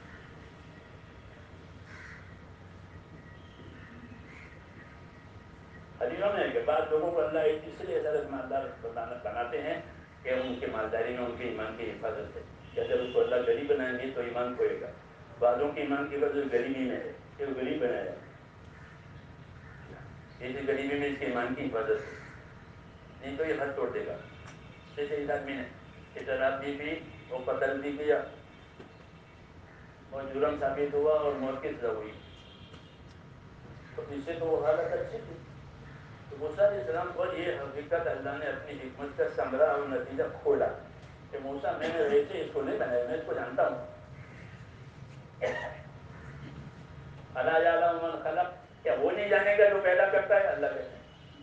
حدیثوں میں ہے کہ بعض لوگوں کو اللہ اس لیے حضرت مالدار بناتے ہیں کہ ان کی مالداری میں ان کے ایمان کی حفاظت ہے, کہ اگر اس کو اللہ غریب بنائیں گے تو ایمان کھوئے گا. بعضوں کے ایمان کی وجہ غریبی میں ہے کہ وہ غریب بنایا, اسی غریبی میں اس کے ایمان کی حفاظت ہے, نہیں تو یہ حد توڑ دے گا. جیسے اس آدمی نے شراب بھی پی اور قتل بھی کیا اور جرم ثابت ہوا اور موت کی سزا ہوئی, تو اس سے تو وہ حالت اچھی تھی. تو موسیٰ علیہ السلام پر یہ حقیقت اللہ نے اپنی حکمت کا ثمرہ اور نتیجہ کھولا کہ موسیٰ میں نے ویسے اس کو نہیں بنایا, میں اس کو جانتا ہوں. الا یعلم من خلق, کیا وہ نہیں جانے گا جو پیدا کرتا ہے؟ اللہ کہتے ہیں.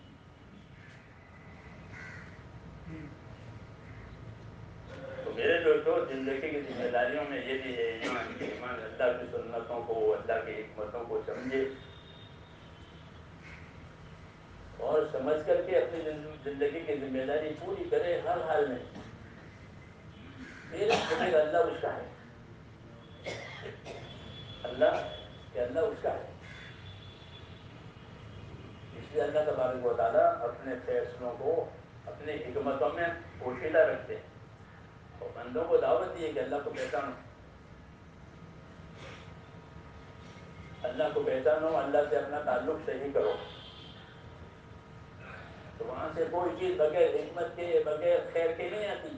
تو میرے دوستوں, زندگی کی ذمہ داریوں میں یہ بھی ہے ایمان کے ایمان اللہ کی سنتوں کو, اللہ کی حکمتوں کو سمجھے اور سمجھ کر کے اپنی زندگی کی ذمہ داری پوری کرے ہر حال میں. پھر پھر اللہ اس کا ہے, اللہ کہ اللہ اس کا ہے. اس لیے اللہ تبارک و تعالیٰ اپنے فیصلوں کو اپنے حکمتوں میں پوشیدہ رکھتے ہیں اور بندوں کو دعوت دی ہے کہ اللہ کو پہچانو, اللہ کو پہچانو, اللہ سے اپنا تعلق صحیح کرو. تو وہاں سے کوئی چیز بغیر حکمت کے, بغیر خیر کے نہیں آتی.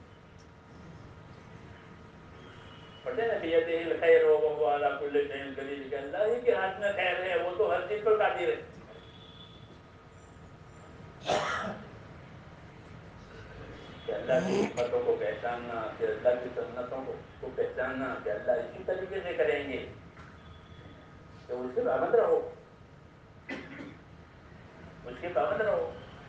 پڑھتے نا بیدہ الخیر وهو علی کل شیء قدیر, کہ اللہ ہی کے ہاتھ میں خیر ہے, وہ تو ہر چیز پر قادر ہے. کہ اللہ کی حکمتوں کو پہچاننا, کہ اللہ کی سنتوں کو پہچاننا, کہ اللہ اسی طریقے سے کریں گے تو اس کے پابند رہو، اس کے پابند رہو،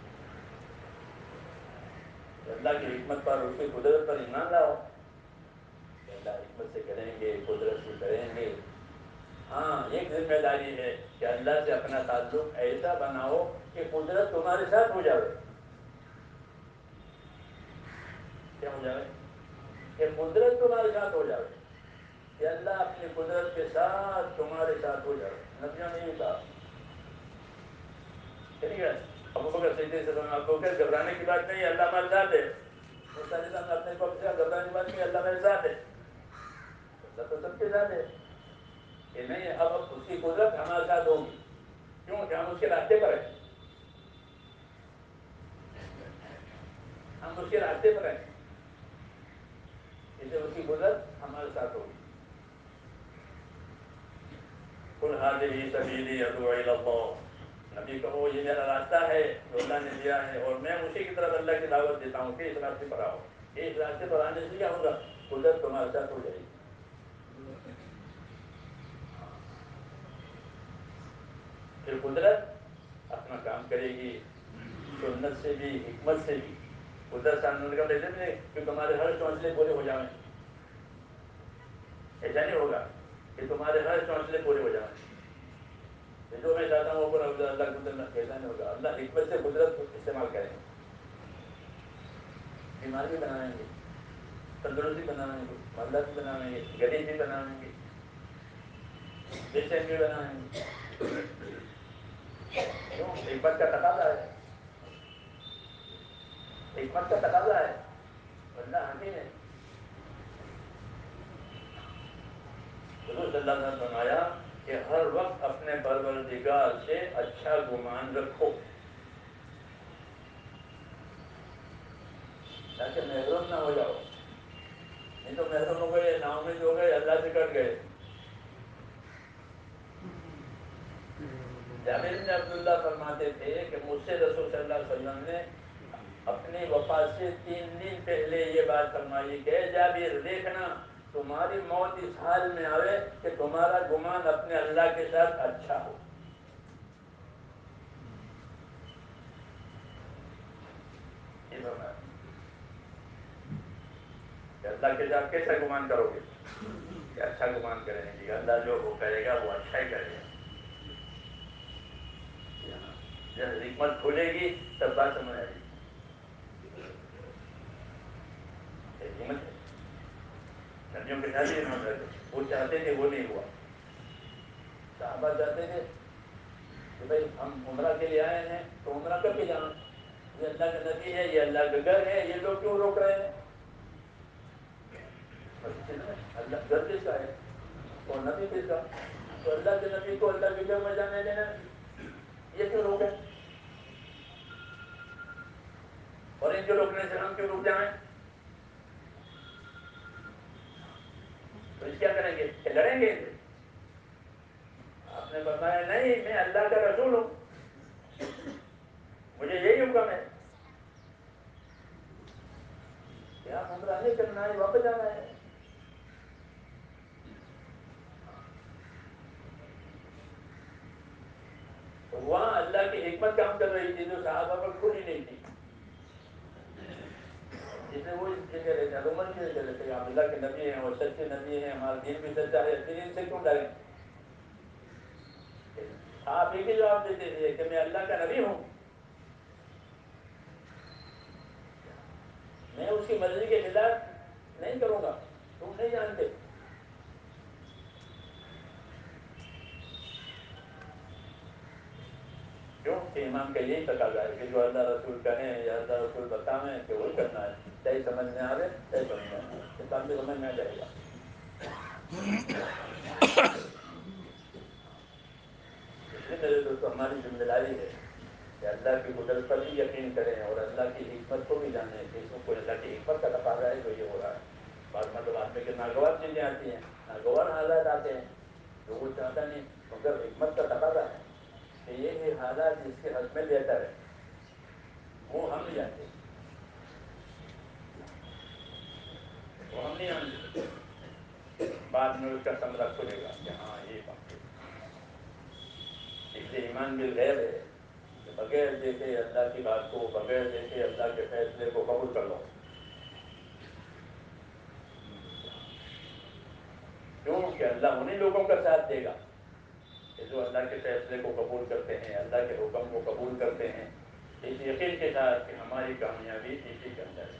اللہ کی حکمت پر، اس کی قدرت پر ایمان لاؤ، اللہ حکمت سے کریں گے، قدرت سے کریں گے۔ ہاں ایک ذمہ داری ہے کہ اللہ سے اپنا تعلق ایسا بناؤ کہ قدرت تمہارے ساتھ ہو جائے۔ کیا ہو جائے؟ کہ قدرت تمہارے ساتھ ہو جائے، کہ اللہ اپنی قدرت کے ساتھ تمہارے ساتھ ہو جائے۔ نبیوں نے یہ کہا، ٹھیک ہے؟ ابو بکر صدیق سے فرمایا، ابو بکر گھبرانے کی بات نہیں ہے، اللہ ہمارے ساتھ ہے۔ موسیٰ علیہ السلام نے اپنے قوم سے کہا، گھبرانے کی بات نہیں ہے، اللہ میرے ساتھ ہے۔ اللہ تو سب کے ساتھ ہے کہ نہیں، اب اس کی قدرت ہمارے ساتھ ہوگی، کیوں کہ ہم اس کے راستے پر ہیں، ہم اس کے راستے پر ہیں، اسے اس کی قدرت ہمارے ساتھ ہوگی۔ قل هذه سبیلی ادعو الی اللہ، نبی کہو یہ میرا راستہ ہے جو اللہ نے دیا ہے، اور میں اسی کی طرف اللہ کی دعوت دیتا ہوں کہ اس راستے پر آؤ۔ اس راستے پر آنے سے کیا ہوگا؟ قدرت تمہارے ساتھ ہو جائے گی۔ پھر قدرت اپنا کام کرے گی، سنت سے بھی، حکمت سے بھی۔ قدرت سامنے کا بیٹھے نہیں کہ تمہارے ہر چونچلے پورے ہو جائیں، ایسا نہیں ہوگا کہ تمہارے ہر چونچلے پورے ہو جائیں، جو میں چاہتا ہوں اوپر اللہ قدرت، ایسا نہیں ہوگا۔ اللہ حکمت سے قدرت کو استعمال کریں گے، بیمار بھی بنائیں گے، تندرستی بنائیں گے، مالدار بھی بنائیں گے، غریب بھی بنائیں گے، بے چین بھی بنائیں گے۔ کیوں؟ حکمت کا تقاضا ہے، حکمت کا تقاضا ہے، اللہ حکیم ہے۔ حضور صلی اللہ علیہ وسلم نے فرمایا کہ ہر وقت اپنے پروردگار سے اچھا گمان رکھو تاکہ محروم نہ ہو جاؤ، نہیں تو محروم ہو گئے، نا امید ہو گئے، اللہ سے کٹ گئے۔ جابر بن عبداللہ فرماتے تھے کہ مجھ سے رسول صلی اللہ علیہ وسلم نے اپنی وفات سے تین دن پہلے یہ بات فرمائی کہ اے جابر دیکھنا، تمہاری موت اس حال میں آئے کہ تمہارا گمان اپنے اللہ کے ساتھ اچھا ہو۔ یہ فرمایا کہ اللہ کے ساتھ کیسا گمان کرو گے؟ کہ اچھا گمان کریں گے، اللہ جو وہ کرے گا وہ اچھا ہی کرے گا۔ جب حکمت کھلے گی تب بات سمجھ آئے گی۔ حکمت نبیوں کے ساتھ یہ معاملہ ہے، وہ چاہتے تھے وہ نہیں ہوا۔ صحابہ چاہتے تھے کہ بھائی ہم عمرہ کے لیے آئے ہیں تو عمرہ کر کے جانا، یہ اللہ کا نبی ہے، یہ اللہ کا گھر ہے، یہ لوگ کیوں روک رہے ہیں؟ اللہ گھر کس کا ہے اور نبی کس کا؟ تو اللہ کے نبی کو اللہ کے گھر میں جانے دینا، یہ کیوں روکے؟ اور ان کے روکنے سے ہم کیوں رک جائیں؟ تو اس کیا کریں گے کہ لڑیں گے؟ آپ نے فرمایا نہیں، میں اللہ کا رسول ہوں، مجھے یہی حکم ہے کہ آپ عمرہ نہیں کرنا ہے، واپس جانا ہے۔ وہاں اللہ کی حکمت کام کر رہی تھی جو صحابہ پر کھلی نہیں تھی، جس میں وہ یہ کہہ رہے تھے، عمر بھی یہ کہہ رہے تھے کہ آپ اللہ کے نبی ہیں اور سچے نبی ہیں، ہمارا دین بھی سچا ہے، دین سے کیوں ڈریں؟ آپ ایک ہی جواب دیتے تھے کہ میں اللہ کا نبی ہوں، میں اس کی مرضی کے خلاف نہیں کروں گا، تم نہیں جانتے۔ کیوں کہ امام کا یہی تقاضا ہے کہ جو اللہ رسول کہیں یا اللہ رسول بتائیں کہ وہی کرنا ہے، چاہے سمجھ میں آئے چاہے سمجھ میں آئے، اس کام سے سمجھ میں آ جائے گا۔ اس لیے میرے دوستو ہماری ذمہ داری ہے کہ اللہ کی قدرت پر بھی یقین کریں اور اللہ کی حکمت کو بھی جانیں کہ اس میں کوئی اللہ کی حکمت کا تقاضا ہے جو یہ ہو رہا ہے۔ بعض مطلب آدمی کے ناگوار چیزیں آتی ہیں، ناگوار حالات آتے ہیں جو وہ چاہتا نہیں، مگر حکمت کا تقاضا ہے کہ یہ حالات جس کے حق میں بہتر ہے وہ ہم نہیں جانتے، وہ ہم نہیں جانتے، بعد میں اس کا ثمرہ کھلے گا کہ ہاں یہ بات ہے۔ یہ ایمان بالغیب ہے کہ بغیر دیکھے اللہ کی بات کو، بغیر دیکھے اللہ کے فیصلے کو قبول کر لو. کیوں کہ اللہ انہیں لوگوں کا ساتھ دے گا کہ جو اللہ کے فیصلے کو قبول کرتے ہیں، اللہ کے حکم کو قبول کرتے ہیں، اس یقین کے ساتھ کہ ہماری کامیابی اسی کے اندر ہے.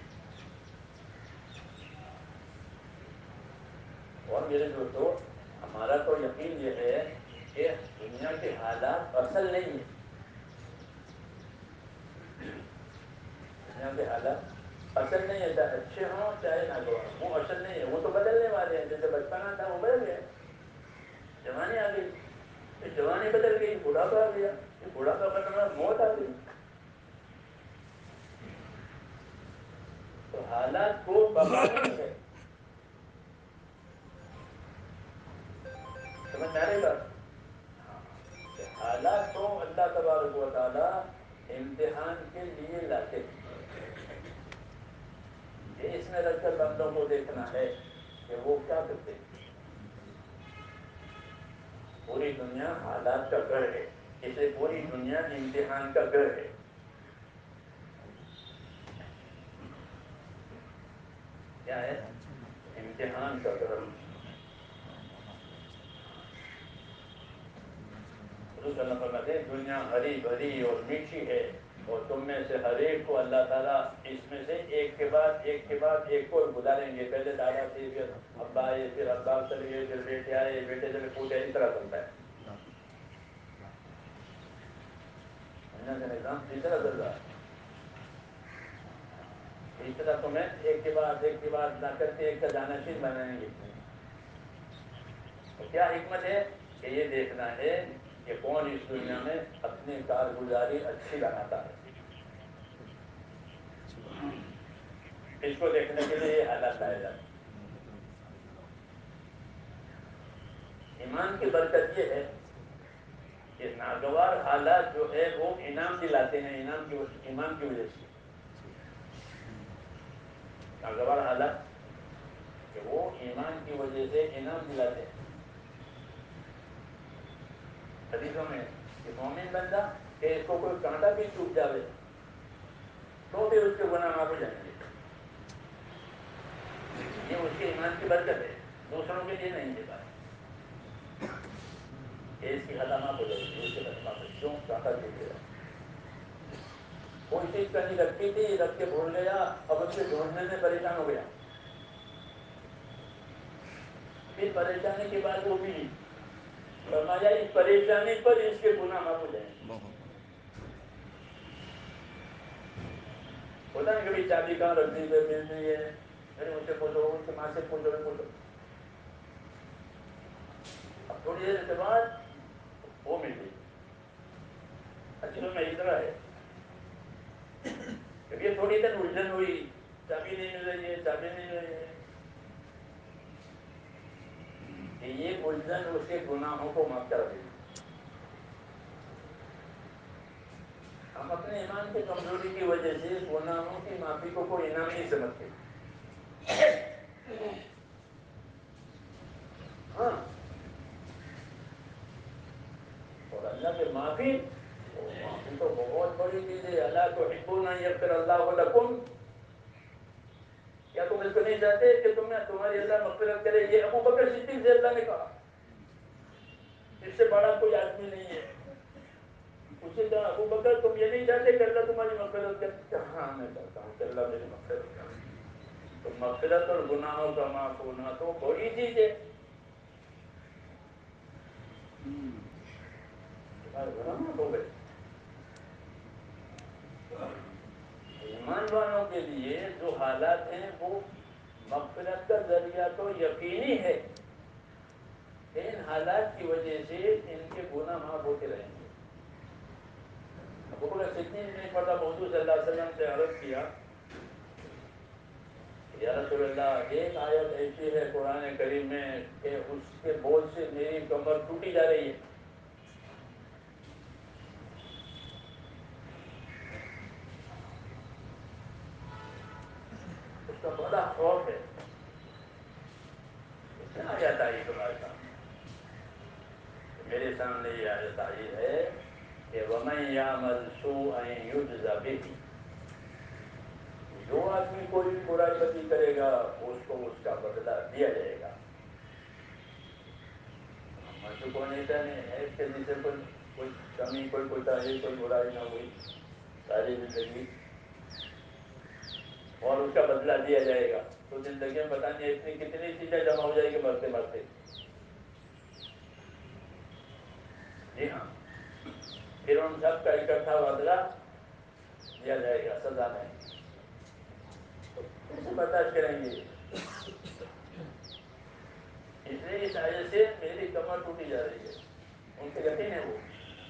اور میرے دوستو، ہمارا تو یقین یہ ہے کہ دنیا کے حالات اصل نہیں ہے. دنیا کے حالات اصل نہیں ہے، چاہے اچھے ہوں چاہے ناگوار ہوں، وہ اصل نہیں ہے. وہ تو بدلنے والے ہیں. جیسے بچپنا تھا وہ بدل گیا، جوانی آ گئی، پھر جوانی بدل گئی، بڑھاپا آ گیا، پھر بڑھاپا بدلا، موت آ گئی. تو حالات کو بقا نہیں ہے. سمجھ آ رہی بات؟ حالات کو اللہ تبارک و تعالی امتحان کے لیے لاتے ہیں. یہ اس میں رکھ کر بندوں کو دیکھنا ہے کہ وہ کیا کرتے ہیں. پوری دنیا حالات کا گھر ہے، اسے پوری دنیا امتحان کا گھر ہے. کیا ہے؟ امتحان کا گھر. حضور صلی اللہ علیہ وسلم فرماتے ہیں دنیا ہری بھری اور میٹھی ہے، اور تم میں سے ہر ایک کو اللہ تعالیٰ اس میں سے ایک کے بعد ایک کے بعد ایک کو گزاریں گے. پہلے دادا تھے، پھر ابا آئے، پھر ابا چلے گئے، پھر بیٹے آئے، بیٹے چلے پوتے، اس طرح چلتا ہے. دنیا کا نظام اس طرح چل رہا ہے. اس طرح تمہیں ایک کے بعد ایک کے بعد نہ کر کے ایک کا جانشین بنائیں گے. تو کیا حکمت ہے کہ یہ دیکھنا ہے کہ کون اس دنیا میں اپنی کارگزاری اچھی بناتا ہے. اس کو دیکھنے کے لیے یہ حالات لائے جاتے ہیں. ایمان کی برکت یہ ہے کہ ناگوار حالات جو ہے وہ انعام دلاتے ہیں. انعام کی ایمان کی وجہ سے ناگوار حالات کہ وہ ایمان کی وجہ سے انعام دلاتے ہیں. حدیثوں میں کہ مومن بندہ کہ اس کو کوئی کانٹا بھی چوب جاوے تو بھی اس کے گناہ معاف ہو جائیں گے. یہ اس کے ایمان کی برکت ہے، دوسروں کے لیے نہیں ہے. بات کہ اس کی خطا معاف ہو جائے گی، اس کی خطا معاف ہو جائے گی. کیوں؟ کانٹا چوب گیا. کوئی چیز کہیں رکھی تھی، رکھ کے بھول گیا، اب اس کے ڈھونڈنے میں پریشان ہو گیا. پھر پریشانی کے بعد وہ ملی، فرمایا اس پریشانی پر اس کے گناہ معاف ہو جائیں گے. ہوتا ہے کبھی چابی کہاں رکھ دی ہے، مل نہیں ہے، ارے ان سے پوچھو، ان کی ماں سے پوچھو، پوچھو. اب تھوڑی دیر کے بعد وہ مل گئی. اچھی تو میں ادھر ہے کہ یہ تھوڑی دیر الجھن ہوئی، چابی نہیں مل رہی ہے، چابی نہیں مل رہی ہے. کہ یہ الجھن اس کے گناہوں کو معاف کر دے گی. ہم اپنے ایمان کی کمزوری کی وجہ سے گناہوں کی معافی کو کوئی انعام نہیں سمجھتے. ہاں، اور اللہ کے معافی معافی تو بہت بڑی چیز ہے. اللہ تحبون ان یغفر اللہ لکم، کیا تم اس کو نہیں چاہتے کہ تم تمہاری اللہ مغفرت کرے؟ یہ ابو بکر صدیق سے اللہ نے کہا. اس سے بڑا کوئی آدمی نہیں ہے. اسے کہا ابو بکر تم یہ نہیں چاہتے کہ اللہ تمہاری مغفرت کرے؟ ہاں میں چاہتا ہوں کہ اللہ میری مغفرت کرے. تو مغفرت اور گناہوں کا معاف ہونا تو بڑی چیز ہے. تمہارے گناہ معاف ہو گئے. ایمان والوں کے لیے جو حالات ہیں وہ مغفرت کا ذریعہ تو یقینی ہے. ان حالات کی وجہ سے ان کے گناہ معاف ہوتے رہیں گے. ابو بکر صدیق نے ایک مرتبہ حضور صلی اللہ علیہ وسلم سے عرض کیا یا رسول اللہ، ایک آیت ایسی ہے قرآن کریم میں کہ اس کے بوجھ سے میری کمر ٹوٹی جا رہی ہے. اس کا بڑا خوف ہے. کیا آیت آئی تمہارے سامنے؟ میرے سامنے یہ آیت آئی ہے کہ وَمَنْ يَعْمَلْ سُوءًا يُجْزَ بِهِ، جو آدمی کوئی بھی برائی بدی کرے گا اس کو اس کا بدلہ دیا جائے گا. ہم تو کو نہیں چاہنے ہے کہ جسے کوئی کوئی کمی کوئی کوتاہی کوئی برائی نہ ہوئی ساری زندگی اور اس کا بدلہ دیا جائے گا، تو زندگی میں پتہ نہیں اتنی کتنی چیزیں جمع ہو جائے گی مرتے مرتے. جی ہاں، پھر ان سب کا اکٹھا بدلہ دیا جائے گا سزا میں. کیسے برداشت کریں گے؟ اس لیے اس آیت سے میری کمر ٹوٹی جا رہی ہے. ان کے یقین ہے وہ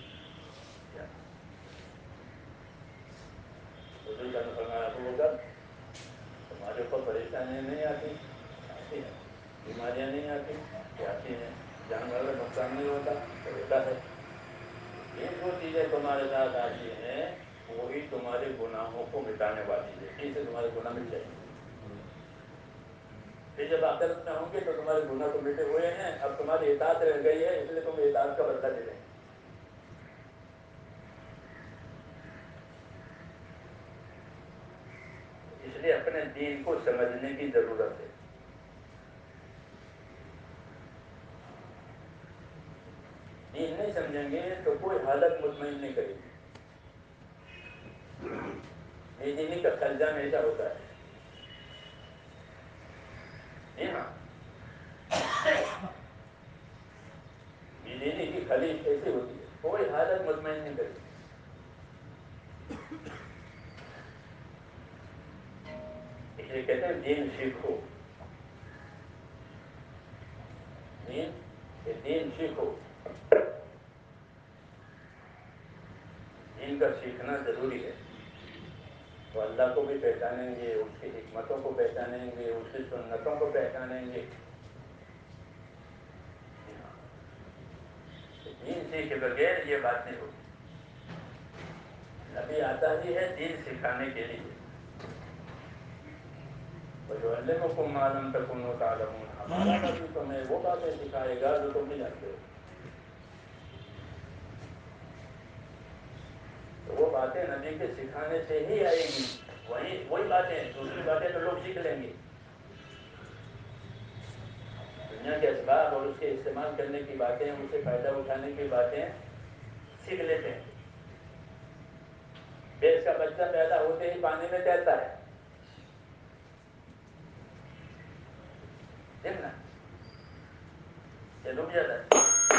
حضور کا فرمایا ابو بکر تمہارے اوپر پریشانیاں نہیں آتی؟ آتی ہیں. بیماریاں نہیں آتی؟ آتی ہیں. جانور کا نقصان نہیں ہوتا؟ ہوتا ہے. یہ جو چیزیں تمہارے ساتھ آتی ہیں وہی تمہارے گناہوں کو مٹانے والی ہے. اس سے تمہارے گناہ مٹ جائیں گے. پھر جب آخرت میں ہوں گے تو تمہارے گناہ تو مٹے ہوئے ہیں، اب تمہاری اطاعت رہ گئی ہے، اس لیے تم اطاعت کا بدلہ دے رہے ہیں. اس لیے اپنے دین کو سمجھنے کی ضرورت ہے. دین نہیں سمجھیں گے تو کوئی حالت مطمئن نہیں کرے گی. بے دینی کا خرجہ ایسا ہوتا ہے. جی ہاں، بے دینی کی خلیج ایسی ہوتی ہے کوئی حالت مطمئن نہیں کرے گی. اس لیے کہتے ہیں دین سیکھو. دین کہ دین سیکھو. دین کا سیکھنا ضروری ہے. تو اللہ کو بھی پہچانیں گے، اس کی حکمتوں کو پہچانیں گے، اس کی سنتوں کو پہچانیں گے. دین سیکھے بغیر یہ بات نہیں ہوگی. نبی آتا ہی ہے دین سکھانے کے لیے. وَيُعَلِّمُكُم مَّا لَمْ تَكُونُوا تَعْلَمُونَ. ہمارا نبی تمہیں وہ باتیں سکھائے گا جو تم نہیں جانتے ہو. تو وہ باتیں نبی کے سکھانے سے ہی آئے گی. وہی وہی باتیں، دوسری باتیں تو لوگ سیکھ لیں گے. دنیا کے اسباب اور اس کے استعمال کرنے کی باتیں، اس سے فائدہ اٹھانے کی باتیں سیکھ لیتے ہیں. بھینس کا بچہ پیدا ہوتے ہی پانی میں تیرتا ہے. دیکھنا یہ ڈوب جاتا ہے.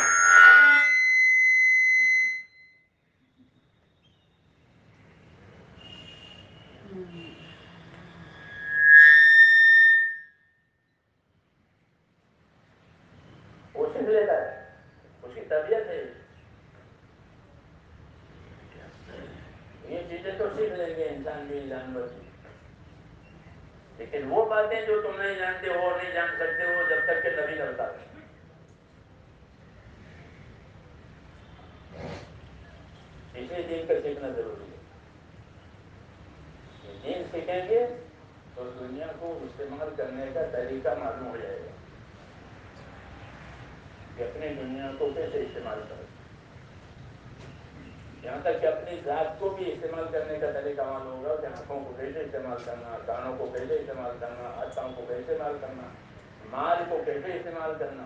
وہ سیکھ لیتا ہے، اس کی طبیعت ہے. یہ چیزیں تو سیکھ لیں گے انسان بھی جانور بھی. لیکن وہ باتیں جو تم نہیں جانتے ہو نہیں جان سکتے ہو جب تک کہ نبی نہ بتا دے. اسی دین کا سیکھنا ضروری ہے. دین سیکھیں گے تو دنیا کو استعمال کرنے کا طریقہ معلوم ہو جائے گا کہ اپنی دنیا کو کیسے استعمال کریں. یہاں تک کہ اپنی ذات کو بھی استعمال کرنے کا طریقہ معلوم ہوگا کہ آنکھوں کو کیسے استعمال کرنا، کانوں کو کیسے استعمال کرنا، ہاتھوں کو کیسے استعمال کرنا، مال کو کیسے استعمال کرنا.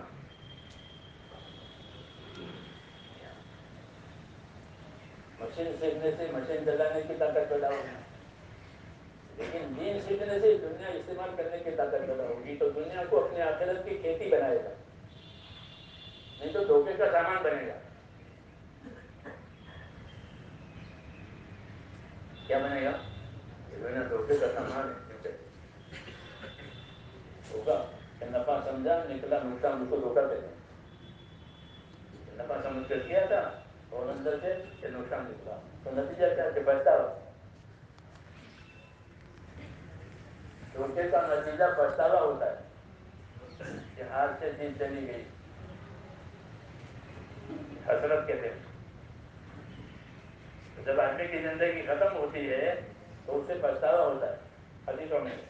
مشین سیکھنے سے مشین چلانے کی طاقت پیدا ہوگی، لیکن دین سیکھنے سے دنیا استعمال کرنے کی طاقت پیدا ہوگی. تو دنیا کو اپنے آخرت کی کھیتی بنائے گا، نہیں تو دھوکے کا سامان بنے گا. کیا بنے گا؟ یہ بنا دھوکے کا سامان ہے. کیونکہ ہوگا کہ نفع سمجھا نکلا نقصان، اس کو دھوکہ کہتے ہیں. نفع سمجھ کر کیا تھا اور اندر سے یہ نقصان نکلا تو نتیجہ کیا کہ پچھتاوا. دھوکے کا نتیجہ پچھتاوا ہوتا ہے کہ ہاتھ سے چیز چلی گئی. حسرت کہتے ہیں. جب آدمی کی زندگی ختم ہوتی ہے تو اس سے پچھتاوا ہوتا ہے. حدیثوں میں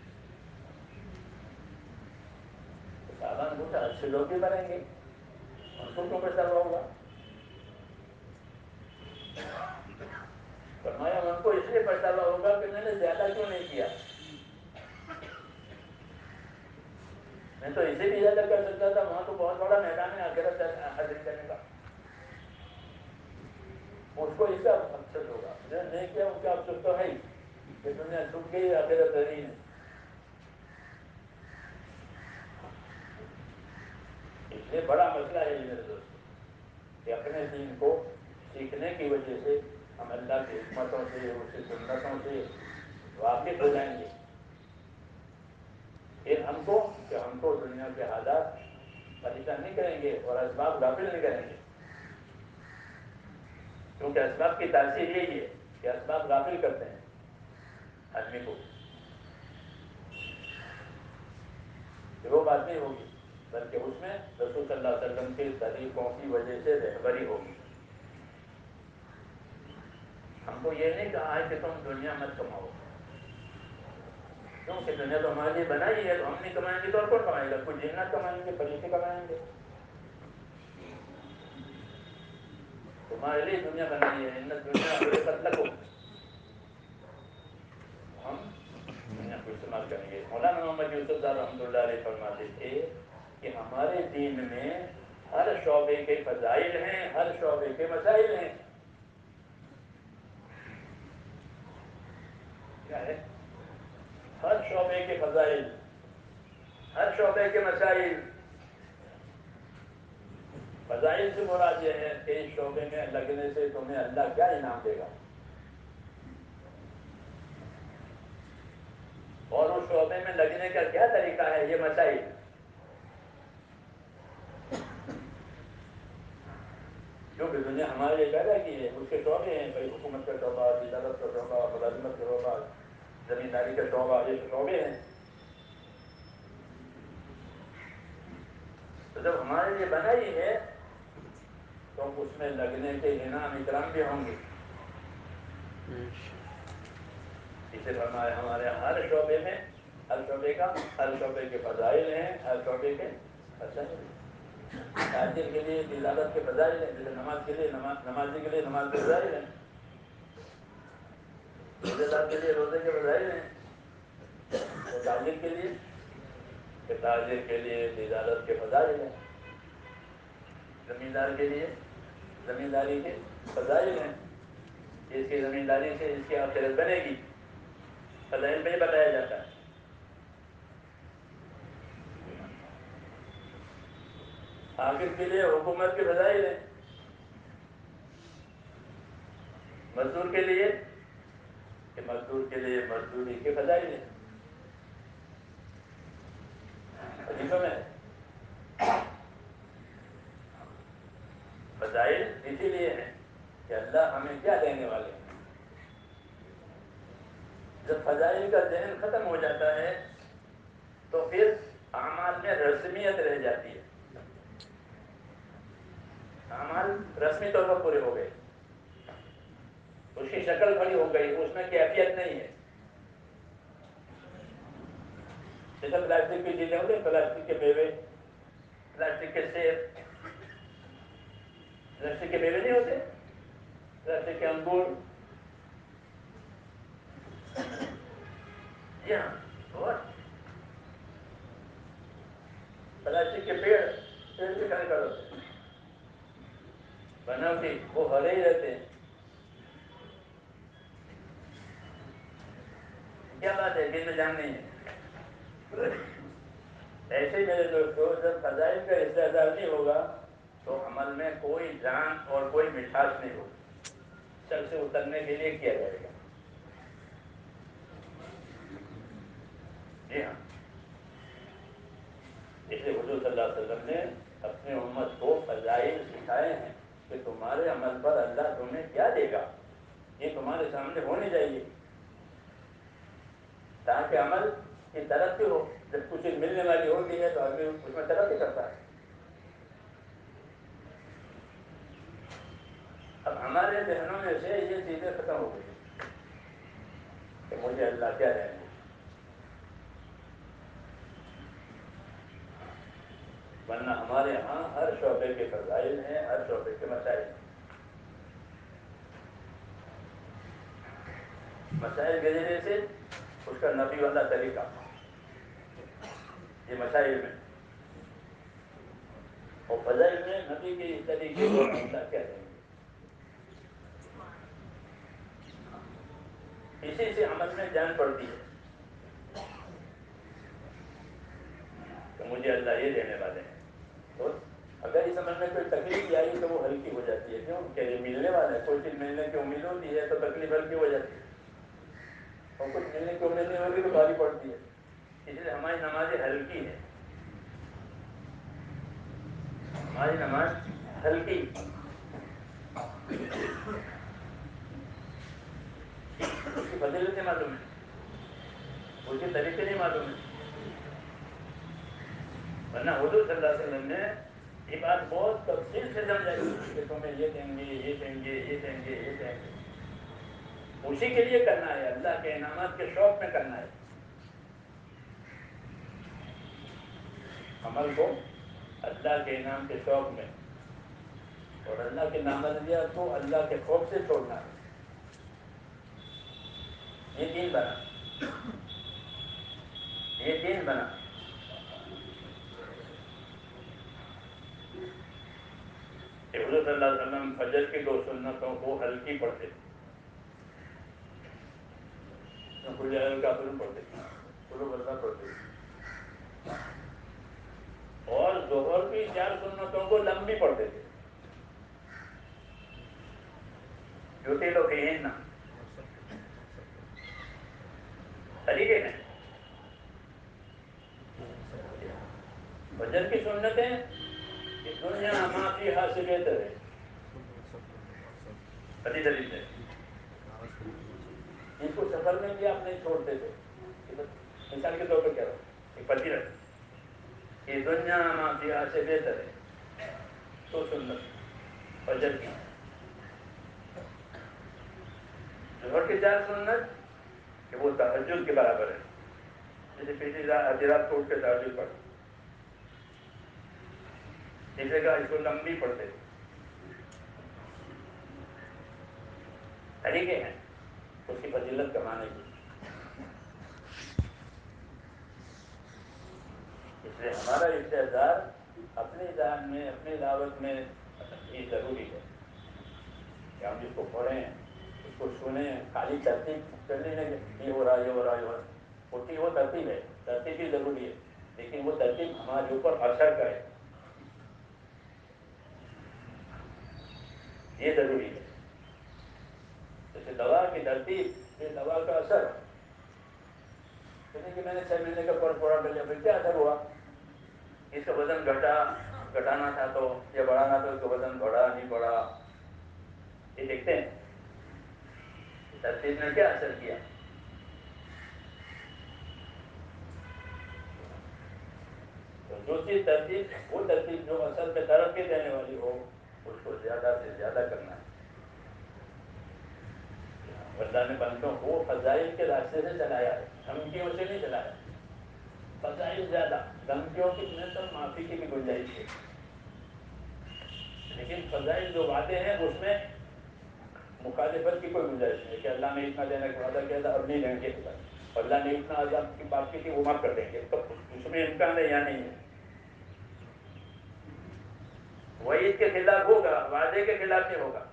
سامان پوچھا اچھے لوگ بھی بنیں گے ان کو کیوں پچھتاوا ہوگا؟ فرمایا ان کو اس لیے پچھتاوا ہوگا کہ میں نے زیادہ کیوں نہیں کیا، میں تو اسے بھی زیادہ کر سکتا تھا، وہاں تو بہت بڑا میدان ہے آخرت حاصل کرنے کا، اس کو اس کا افسوس ہوگا، جو نہیں کیا ان کا افسوس تو ہے ہی کہ دنیا چھوٹ گئی آخرت رہی نہیں۔ اس لیے بڑا مسئلہ ہے میرے دوستوں کہ اپنے دین کو سیکھنے کی وجہ سے ہم اللہ کی حکمتوں سے اس کی سنتوں سے واقف ہو جائیں گے، پھر ہم کو کہ ہم کو دنیا کے حالات پریشان نہیں کریں گے اور اسباب غافل نہیں کریں گے، کیونکہ اسباب کی تاثیر یہی ہے کہ اسباب غافل کرتے ہیں آدمی کو، کہ وہ بات نہیں ہوگی بلکہ اس میں رسول صلی اللہ علیہ وسلم کے طریقوں کی وجہ سے رہبری ہوگی۔ ہم کو یہ نہیں کہا ہے کہ تم دنیا مت کماؤ، کیونکہ دنیا تو ہمارے لیے بنائی ہے، تو ہم نہیں کمائیں گے تو اور کون کمائے گا؟ کچھ جنات کمائیں گے، فرشتے کمائیں گے، تمہارے لیے دنیا بنائی ہے، ان دنیا خلقت لکم، ہم دنیا کو استعمال کریں گے۔ مولانا محمد یوسف صاحب رحمۃ اللہ علیہ فرماتے تھے کہ ہمارے دین میں ہر شعبے کے فضائل ہیں، ہر شعبے کے مسائل ہیں۔ کیا ہے؟ ہر شعبے کے فضائل، ہر شعبے کے مسائل۔ فضائل سے مراد یہ ہے کہ اس شعبے میں لگنے سے تمہیں اللہ کیا انعام دے گا، اور اس شعبے میں لگنے کا کیا طریقہ ہے، یہ مسائل۔ کیونکہ دنیا ہمارے لیے پیدا کی ہے، اس کے شعبے ہیں، بھائی حکومت کا شعبہ، تجارت کا شعبہ، ملازمت کا شعبہ، زمینداری کا شعبہ، یہ شعبے ہیں۔ تو جب ہمارے لیے بنائی ہے تو اس میں لگنے کے انعام اکرام بھی ہوں گے۔ اسے فرمایا ہمارے ہر شعبے میں، ہر شعبے کا ہر شعبے کے فضائل ہیں، ہر شعبے کے مسائل ہیں۔ تاجر کے لیے تجارت کے فضائل ہیں، جیسے نماز کے لیے نماز نمازی کے لیے نماز کے فضائل ہیں، روزے دار کے لیے روزے کے فضائل ہیں، اور تاجر کے لیے کہ تاجر کے لیے تجارت کے فضائل ہیں، زمیندار کے لیے زمینداری کے فضائل ہیں، اس کی زمینداری سے اس کی آخرت بنے گی، فضائل میں بتایا جاتا ہے۔ حاکم کے لیے حکومت کے فضائل ہیں، مزدور کے لیے کہ مزدور کے لیے مزدوری کے فضائل ہیں۔ حدیثوں میں فضائل اسی لیے ہیں کہ اللہ ہمیں کیا دینے والے ہیں۔ جب فضائل کا ذہن ختم ہو جاتا ہے تو پھر اعمال میں رسمیت رہ جاتی ہے، اعمال رسمی طور پر پورے ہو گئے، اس کی شکل کھڑی ہو گئی، اس میں کیفیت نہیں ہے۔ جیسے پلاسٹک کی چیزیں ہوتی ہیں، پلاسٹک کے میوے، پلاسٹک کے سیب، پلاسٹک کے میوے نہیں ہوتے، پلاسٹک کے انگور، جی ہاں، اور پلاسٹک کے پیڑ، پیڑ بھی کھڑے کر ہوتے ہیں، بناوٹی، وہ ہرے ہی رہتے ہیں۔ کیا بات ہے، دل میں جان نہیں ہے۔ ایسے میرے دوستو جب فضائل کا استعداد نہیں ہوگا تو عمل میں کوئی جان اور کوئی مٹھاس نہیں ہوگی، سر سے اترنے کے لیے کیا جائے گا۔ جی ہاں، اس لیے حضور صلی اللہ علیہ وسلم نے اپنے امت کو فضائل سکھائے ہیں کہ تمہارے عمل پر اللہ تمہیں کیا دے گا، یہ تمہارے سامنے ہونے چاہیے تاکہ عمل کی ترقی ہو۔ جب کچھ چیز ملنے والی ہوتی ہے تو آدمی اس میں ترقی کرتا ہے۔ اب ہمارے ذہنوں میں سے یہ چیزیں ختم ہو گئی کہ مجھے اللہ کیا دیں گے۔ ورنہ ہمارے ہاں ہر شعبے کے فضائل ہیں، ہر شعبے کے مسائل ہیں. مسائل کے ذریعے سے اس کا نبی والا طریقہ یہ مسائل میں، اور فضائل میں نبی کے اس طریقے کو اللہ کیا دیں گے. اسی سے عمل میں جان پڑتی ہے کہ مجھے اللہ یہ دینے والے ہیں. تو اگر اس عمل میں کوئی تکلیف آئی تو وہ ہلکی ہو جاتی ہے. کیوں کہ یہ ملنے والا ہے، کوئی چیز ملنے کی امید ہوتی ہے تو تکلیف ہلکی ہو جاتی ہے، اور کچھ ملنے کی امید نہیں ہوگی تو بھاری پڑتی ہے. اس لیے ہماری نمازیں ہلکی ہے، ہماری نماز ہلکی. اس کی فضیلت نہیں معلوم ہے، اس کے طریقے نہیں معلوم ہے. ورنہ حضور صلی اللہ علیہ وسلم نے یہ بات بہت تفصیل سے سمجھائی کہ تمہیں یہ دیں گے، یہ دیں گے، یہ دیں گے، یہ دیں گے. اسی کے لیے کرنا ہے، اللہ کے انعامات کے شوق میں کرنا ہے. عمل کو اللہ کے انعام کے شوق میں، اور اللہ کے نامرضیات کو اللہ کے خوف سے چھوڑنا ہے. یہ دین بنا، یہ دین بنا. کہ حضور صلی اللہ علیہ وسلم فجر کی دو سنتوں کو ہلکی پڑھتے تھے. کافرون پڑھتے تھے، قلوب اللہ پڑھتے تھے. اور ظہر کی چار سنتوں کو لمبی پڑھتے تھے. جو تھے لوگ ہیں نا طریقے ہیں. فجر کی سنتیں کہ دنیا ما فیہا سے بہتر ہے. حدیث حدیث ہے، جن کو سفر میں بھی آپ نہیں چھوڑتے تھے. مثال کے طور پہ کہہ رہا ہوں، ایک فضیلت کہ دنیا ما فیہا سے بہتر ہے. تو سنت فجر کی، ظہر کی چار سنت کہ وہ تہجد کے برابر ہے. جیسے پچھلی رات آدھی رات کو اٹھ کے تہجد پڑھ، جیسے کہ اس کو لمبی پڑھتے تھے. طریقے ہیں اس کی فضیلت کمانے کی. اس لیے ہمارا استعداد اپنی ذات میں، اپنی دعوت میں یہ ضروری ہے کہ ہم اس کو پڑھیں، اس کو سنیں. خالی ترتیب کر لینے یہ ہو رہا، یہ ہو رہا، یہ ہو رہا. ہوتی وہ ترتیب ہے، ترتیب بھی ضروری ہے، لیکن وہ ترتیب ہمارے اوپر اثر کرے، یہ ضروری ہے. جیسے دوا کی ترتیب، یہ دوا کا اثر. کہ میں نے چھ مہینے کا کورس پورا کر لیا، پھر کیا اثر ہوا؟ اس کا وزن گھٹا، گھٹانا تھا تو یا بڑھانا تھا، اس کا وزن بڑھا نہیں بڑھا، یہ دیکھتے ہیں ترتیب نے کیا اثر کیا. تو جو چیز ترتیب، وہ ترتیب جو اصل میں ترقی دینے والی ہو، اس کو زیادہ سے زیادہ کرنا ہے. اللہ نے بندوں کو فضائل کے راستے سے چلایا ہے، دھمکیوں سے نہیں چلایا. فضائل زیادہ، دھمکیوں کی میں تو معافی کی بھی گنجائش ہے، لیکن فضائل جو وعدے ہیں اس میں مخالفت کی کوئی گنجائش نہیں ہے کہ اللہ نے اتنا دینے کا وعدہ کیا تھا اب نہیں دیں گے، اللہ نے اتنا عذاب کی بات کی تھی وہ معاف کر دیں گے، تو اس میں امکان ہے یا نہیں ہے. وعید کے خلاف ہوگا، وعدے کے خلاف نہیں ہوگا.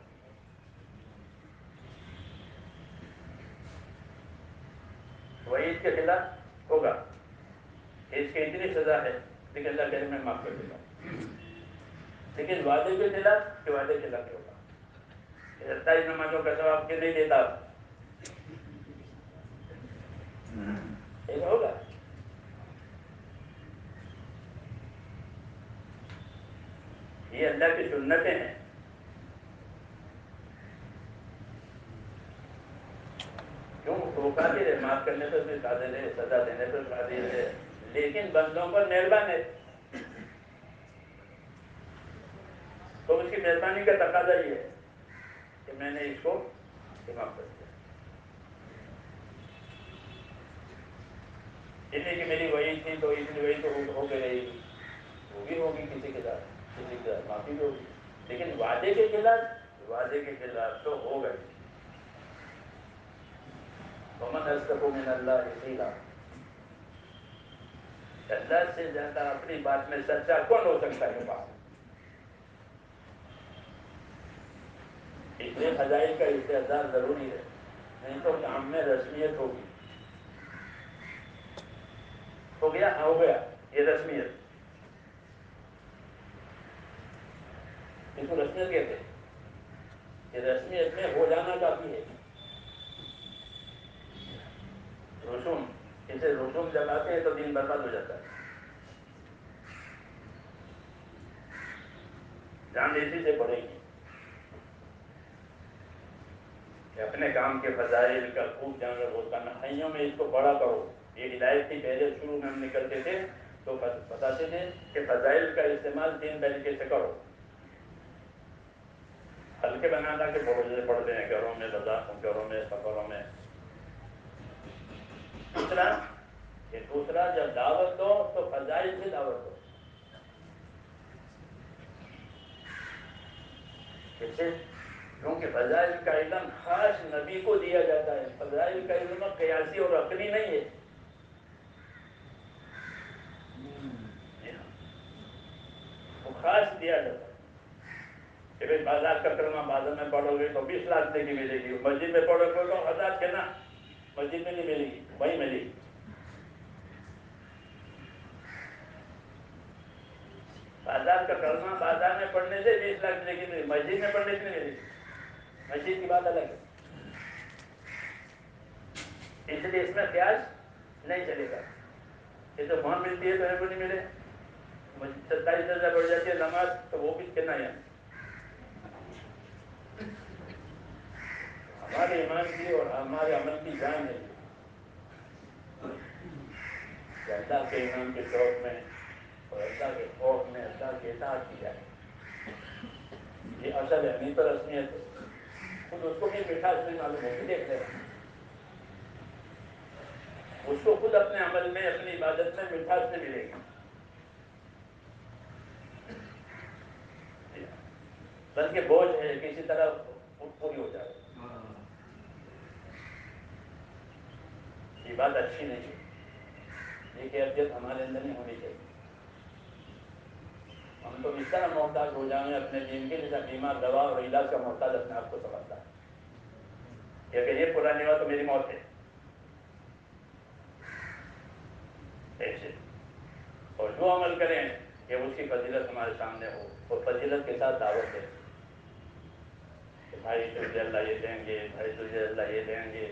وعید کے خلاف ہوگا کہ اس کی اتنی سزا ہے لیکن اللہ کریم میں معاف کر دے گا. لیکن وعدے کے خلاف کہ وعدے کے خلاف نہیں ہوگا. ستائیس نمازوں کا ثواب کہ نہیں دیتا ایسا ہوگا. یہ اللہ کی سنتیں ہیں. کیوں وہ قادر ہے، معاف کرنے پر بھی قادر ہے، سزا دینے پر قادر ہے، لیکن بندوں پر مہربان ہے. تو اس کی مہربانی کا تقاضا یہ ہے کہ میں نے اس کو معاف کر دیا. اتنی کہ میری وعید تھی تو اتنی وعید تو ہو کے رہے گی. وہ بھی ہوگی کسی کے ساتھ، کسی کے ساتھ معافی بھی ہوگی، لیکن وعدے کے خلاف وعدے کے خلاف تو ہوگا ہی۔ ومن اصدق من اللہ قیلا، اللہ سے زیادہ اپنی بات میں سچا کون ہو سکتا ہے بات؟ اس لیے فضائل کا استحضار ضروری ہے، نہیں تو کام میں رسمیت ہوگی۔ ہو گیا ہو گیا یہ رسمیت، اس کو رسمیت کہتے ہیں۔ یہ رسمیت میں ہو جانا کافی ہے۔ رسوم، اسے رسوم جب آتے ہیں تو دین برباد ہو جاتا ہے۔ جان اسی سے پڑے گی کہ اپنے کام کے فضائل کا خوب جان رکھو، تنہائیوں میں اس کو پڑھا کرو۔ یہ ہدایت کی پہلے شروع میں ہم نکلتے تھے تو بتاتے تھے کہ فضائل کا استعمال تین طریقے سے کرو۔ ہلکے بنانا کے بڑوں سے پڑھتے ہیں گھروں میں، گھروں میں، سفروں میں۔ دوسرا کہ دوسرا جب دعوت دو تو فضائل سے دعوت دو، جیسے کیونکہ فضائل کا علم خاص نبی کو دیا جاتا ہے۔ فضائل کا علم قیاسی اور عقلی نہیں ہے، وہ خاص دیا جاتا ہے کہ بھائی بازار کا کلمہ بازار میں پڑھو گے تو بیس لاکھ کی ملے گی، مسجد میں پڑھو گے تو ہزار کے نا مسجد میں نہیں ملے گی، وہی ملے گی۔ بازار کا کلمہ بازار میں پڑھنے سے بیس لاکھ ملے گی، مسجد میں پڑھنے سے نہیں ملے گی، مسجد کی بات الگ ہے۔ اس لیے اس میں قیاس نہیں چلے گا۔ یہ تو وہاں ملتی ہے تو ہے وہ نہیں ملے، ستائیس ہزار بڑھ جاتی ہے نماز تو وہ بھی کہنا ہے۔ ہمارے ایمان کی اور ہمارے عمل کی جان ہے کہ اللہ کے ایمان کے شوق میں اور اللہ کے خوف میں اللہ کی اطاعت کی جائے، یہ اصل ہے، نہیں تو رسمیت ہے۔ خود اس کو بھی مٹھاس نہیں معلوم ہوگی، دیکھ لیں اس کو خود اپنے عمل میں اپنی عبادت میں مٹھاس نہیں ملے گی، بلکہ بوجھ ہے کسی طرح پوری ہو جائے۔ یہ بات اچھی نہیں ہے، یہ کیفیت ہمارے اندر نہیں ہونی چاہیے۔ ہم تو اس طرح محتاج ہو جائیں اپنے دین کے، جیسا بیمار دوا اور علاج کا محتاج اپنے آپ کو سمجھتا ہے کہ اگر یہ پورا نہیں ہوا تو میری موت ہے، ایسے۔ اور جو عمل کریں کہ اس کی فضیلت ہمارے سامنے ہو اور فضیلت کے ساتھ دعوت دیں کہ بھائی تجھے اللہ یہ دیں گے، بھائی تجھے اللہ یہ دیں گے،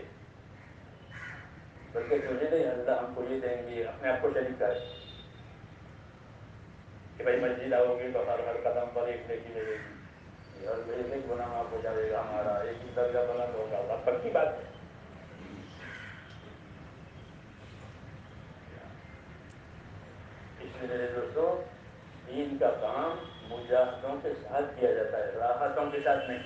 بلکہ تجھے نہیں اللہ ہم کو یہ دیں گے، اپنے آپ کو شریک کرے کہ بھائی مسجد آؤ گے تو ہر ہر قدم پر ایک نیکی ملے گی، ہر ایک ایک گناہ معاف ہو جائے گا ہمارا، ایک ایک درجہ بلند ہوگا، بات پکی بات ہے۔ اس لیے میرے دوستو، دین کا کام مجاہدوں کے ساتھ کیا جاتا ہے، راحتوں کے ساتھ نہیں۔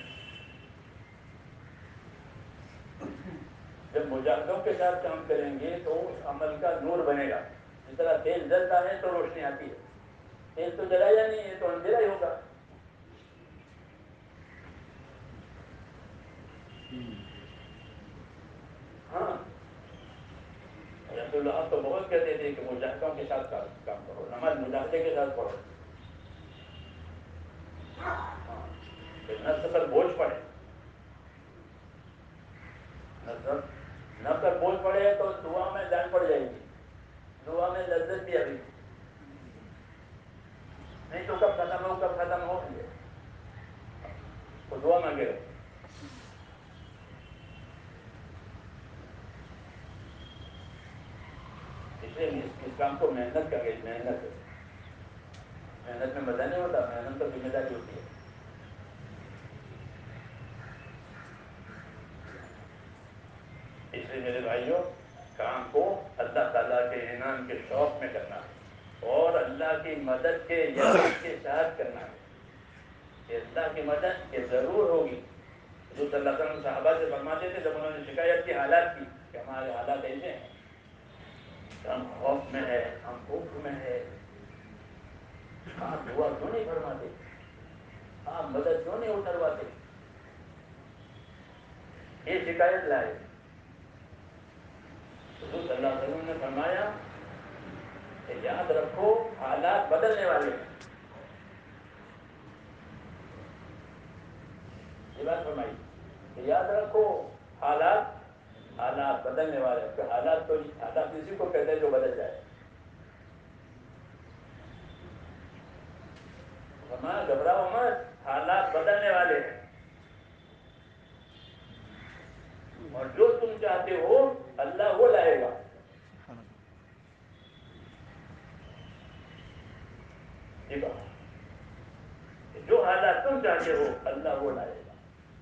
جب مجاہدوں کے ساتھ کام کریں گے تو اس عمل کا نور بنے گا۔ جس طرح تیل جلتا ہے تو روشنی آتی ہے، تیل تو جلایا نہیں ہے تو اندھیرا ہی ہوگا۔ ہاں، رسول اللہ تو بہت کہتے تھے کہ مجاہدوں کے ساتھ کام کرو، نماز مجاہدے کے ساتھ پڑھو، ہاں کہ نفس پر بوجھ پڑے، نفس پر بوجھ پڑے تو دعا میں جان پڑ جائے گی، دعا میں لذت بھی آئے گی، نہیں تو کب ختم ہو کب ختم ہو گے تو دعا مانگے گا۔ اس لیے اس کام کو محنت کا گئی، محنت ہے، محنت میں مزہ نہیں ہوتا، محنت تو ذمہ داری ہوتی ہے۔ اس لیے میرے بھائیوں، کام کو اللہ تعالیٰ کے انعام کے شوق میں کرنا ہے اور اللہ کی مدد کے یقین کے ساتھ کرنا ہے کہ اللہ کی مدد کہ ضرور ہوگی۔ حضور صلی اللہ علیہ وسلم صحابہ سے فرماتے تھے جب انہوں نے شکایت کی حالات کی کہ ہمارے حالات ایسے ہیں، ہم خوف میں ہے، ہم کفر میں ہے، آپ دعا کیوں نہیں فرماتے؟ آپ مدد کیوں نہیں اترواتے؟ یہ شکایت لائے. حضور صلی اللہ علیہ وسلم نے فرمایا کہ یاد رکھو حالات بدلنے والے ہیں. یہ بات فرمائی کہ یاد رکھو حالات حالات بدلنے والے ہیں. کہ حالات تو حالات اسی کو کہتے ہیں جو بدل جائے. فرمایا گھبراؤ مت، حالات بدلنے والے ہیں اور جو تم چاہتے ہو اللہ وہ لائے گا. یہ کہا کہ جو حالات تم چاہتے ہو اللہ وہ لائے گا،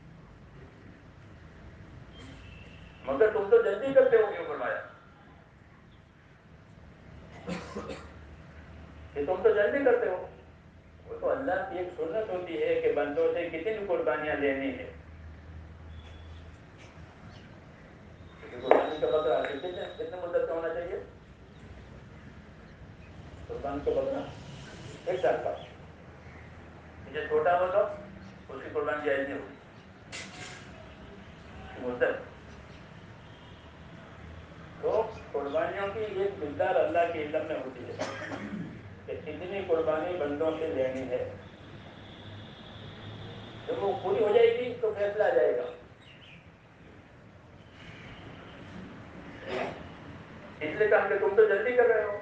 مگر تم تو جلدی کرتے ہو. کیوں فرمایا کہ تم تو جلدی کرتے ہو. وہ تو اللہ کی ایک سنت ہوتی ہے کہ بندوں سے کتنی قربانیاں لینی ہے. قربانی کا بکرا کتنے کتنے مدت کا ہونا چاہیے؟ قربانی کا بکرا ایک سال کا. جو چھوٹا ہو تو اس کی قربانی جائز نہیں ہوگی. مدت تو قربانیوں کی ایک مقدار اللہ کے علم میں ہوتی ہے کہ اتنی قربانی بندوں سے لینی ہے. جب وہ پوری ہو جائے گی تو فیصلہ آ جائے گا. اس لیے کہا کہ تم تو جلدی کر رہے ہو.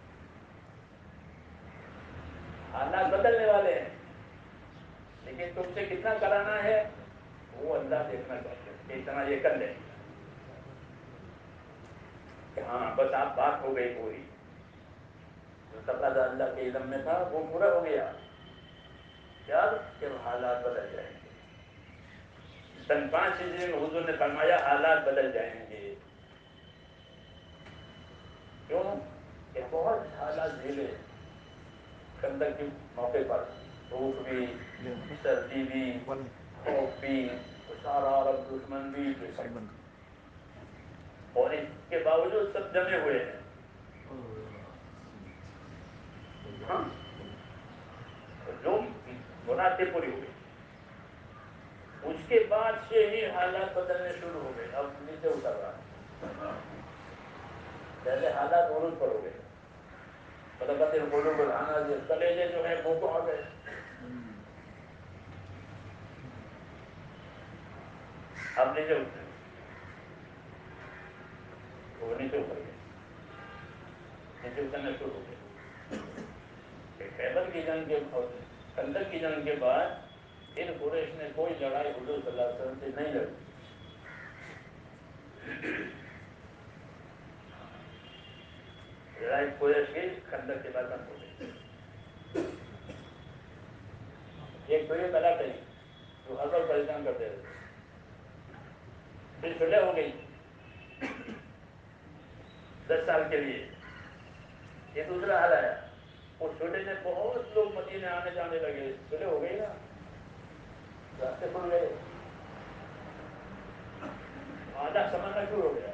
حالات بدلنے والے ہیں لیکن تم سے کتنا کرانا ہے وہ اللہ دیکھنا چاہتے ہیں کہ اتنا یہ کر لیں کہ ہاں بس آپ بات ہو گئی پوری. جو تقاضا اللہ کے علم میں تھا وہ پورا ہو گیا. کیا جب حالات بدل جائیں گے. سن پانچ ہجری میں حضور نے فرمایا حالات بدل جائیں گے. کیوں کہ بہت حالات جھیلے خندق کے موقع پر دھوپ بھی، سردی بھی، خوف بھی، سارا عرب دشمن بھی، اور اس کے باوجود سب جمے ہوئے ہیں. ہاں جو مناسب پوری ہوئی. اس کے بعد سے ہی حالات بدلنے شروع ہو گئے. اب نیچے اتر رہا ہے. پہلے حالات عروج پر ہو گئے. کلیجے جو ہے وہ کو آ گئے. اب نیچے اترے وہ نیچے اتر گئے. نیچے اترنا شروع ہو گئے. خیبر کی جنگ کے خندق کی جنگ کے بعد ان قریش نے کوئی لڑائی حضور صلی اللہ علیہ وسلم سے نہیں لڑی. لڑائی قریش کی خندق کے بعد بند ہو گئی. ایک تو یہ بلا تھی جو ہر وقت پریشان کرتے رہتے. پھر صلح ہو گئی دس سال کے لیے. یہ دوسرا حال آیا. اس چھوٹے سے بہت لوگ مدینے آنے جانے لگے. صلح ہو گئی نا، راستے کھل گئے. آدھا سمجھنا شروع ہو گیا.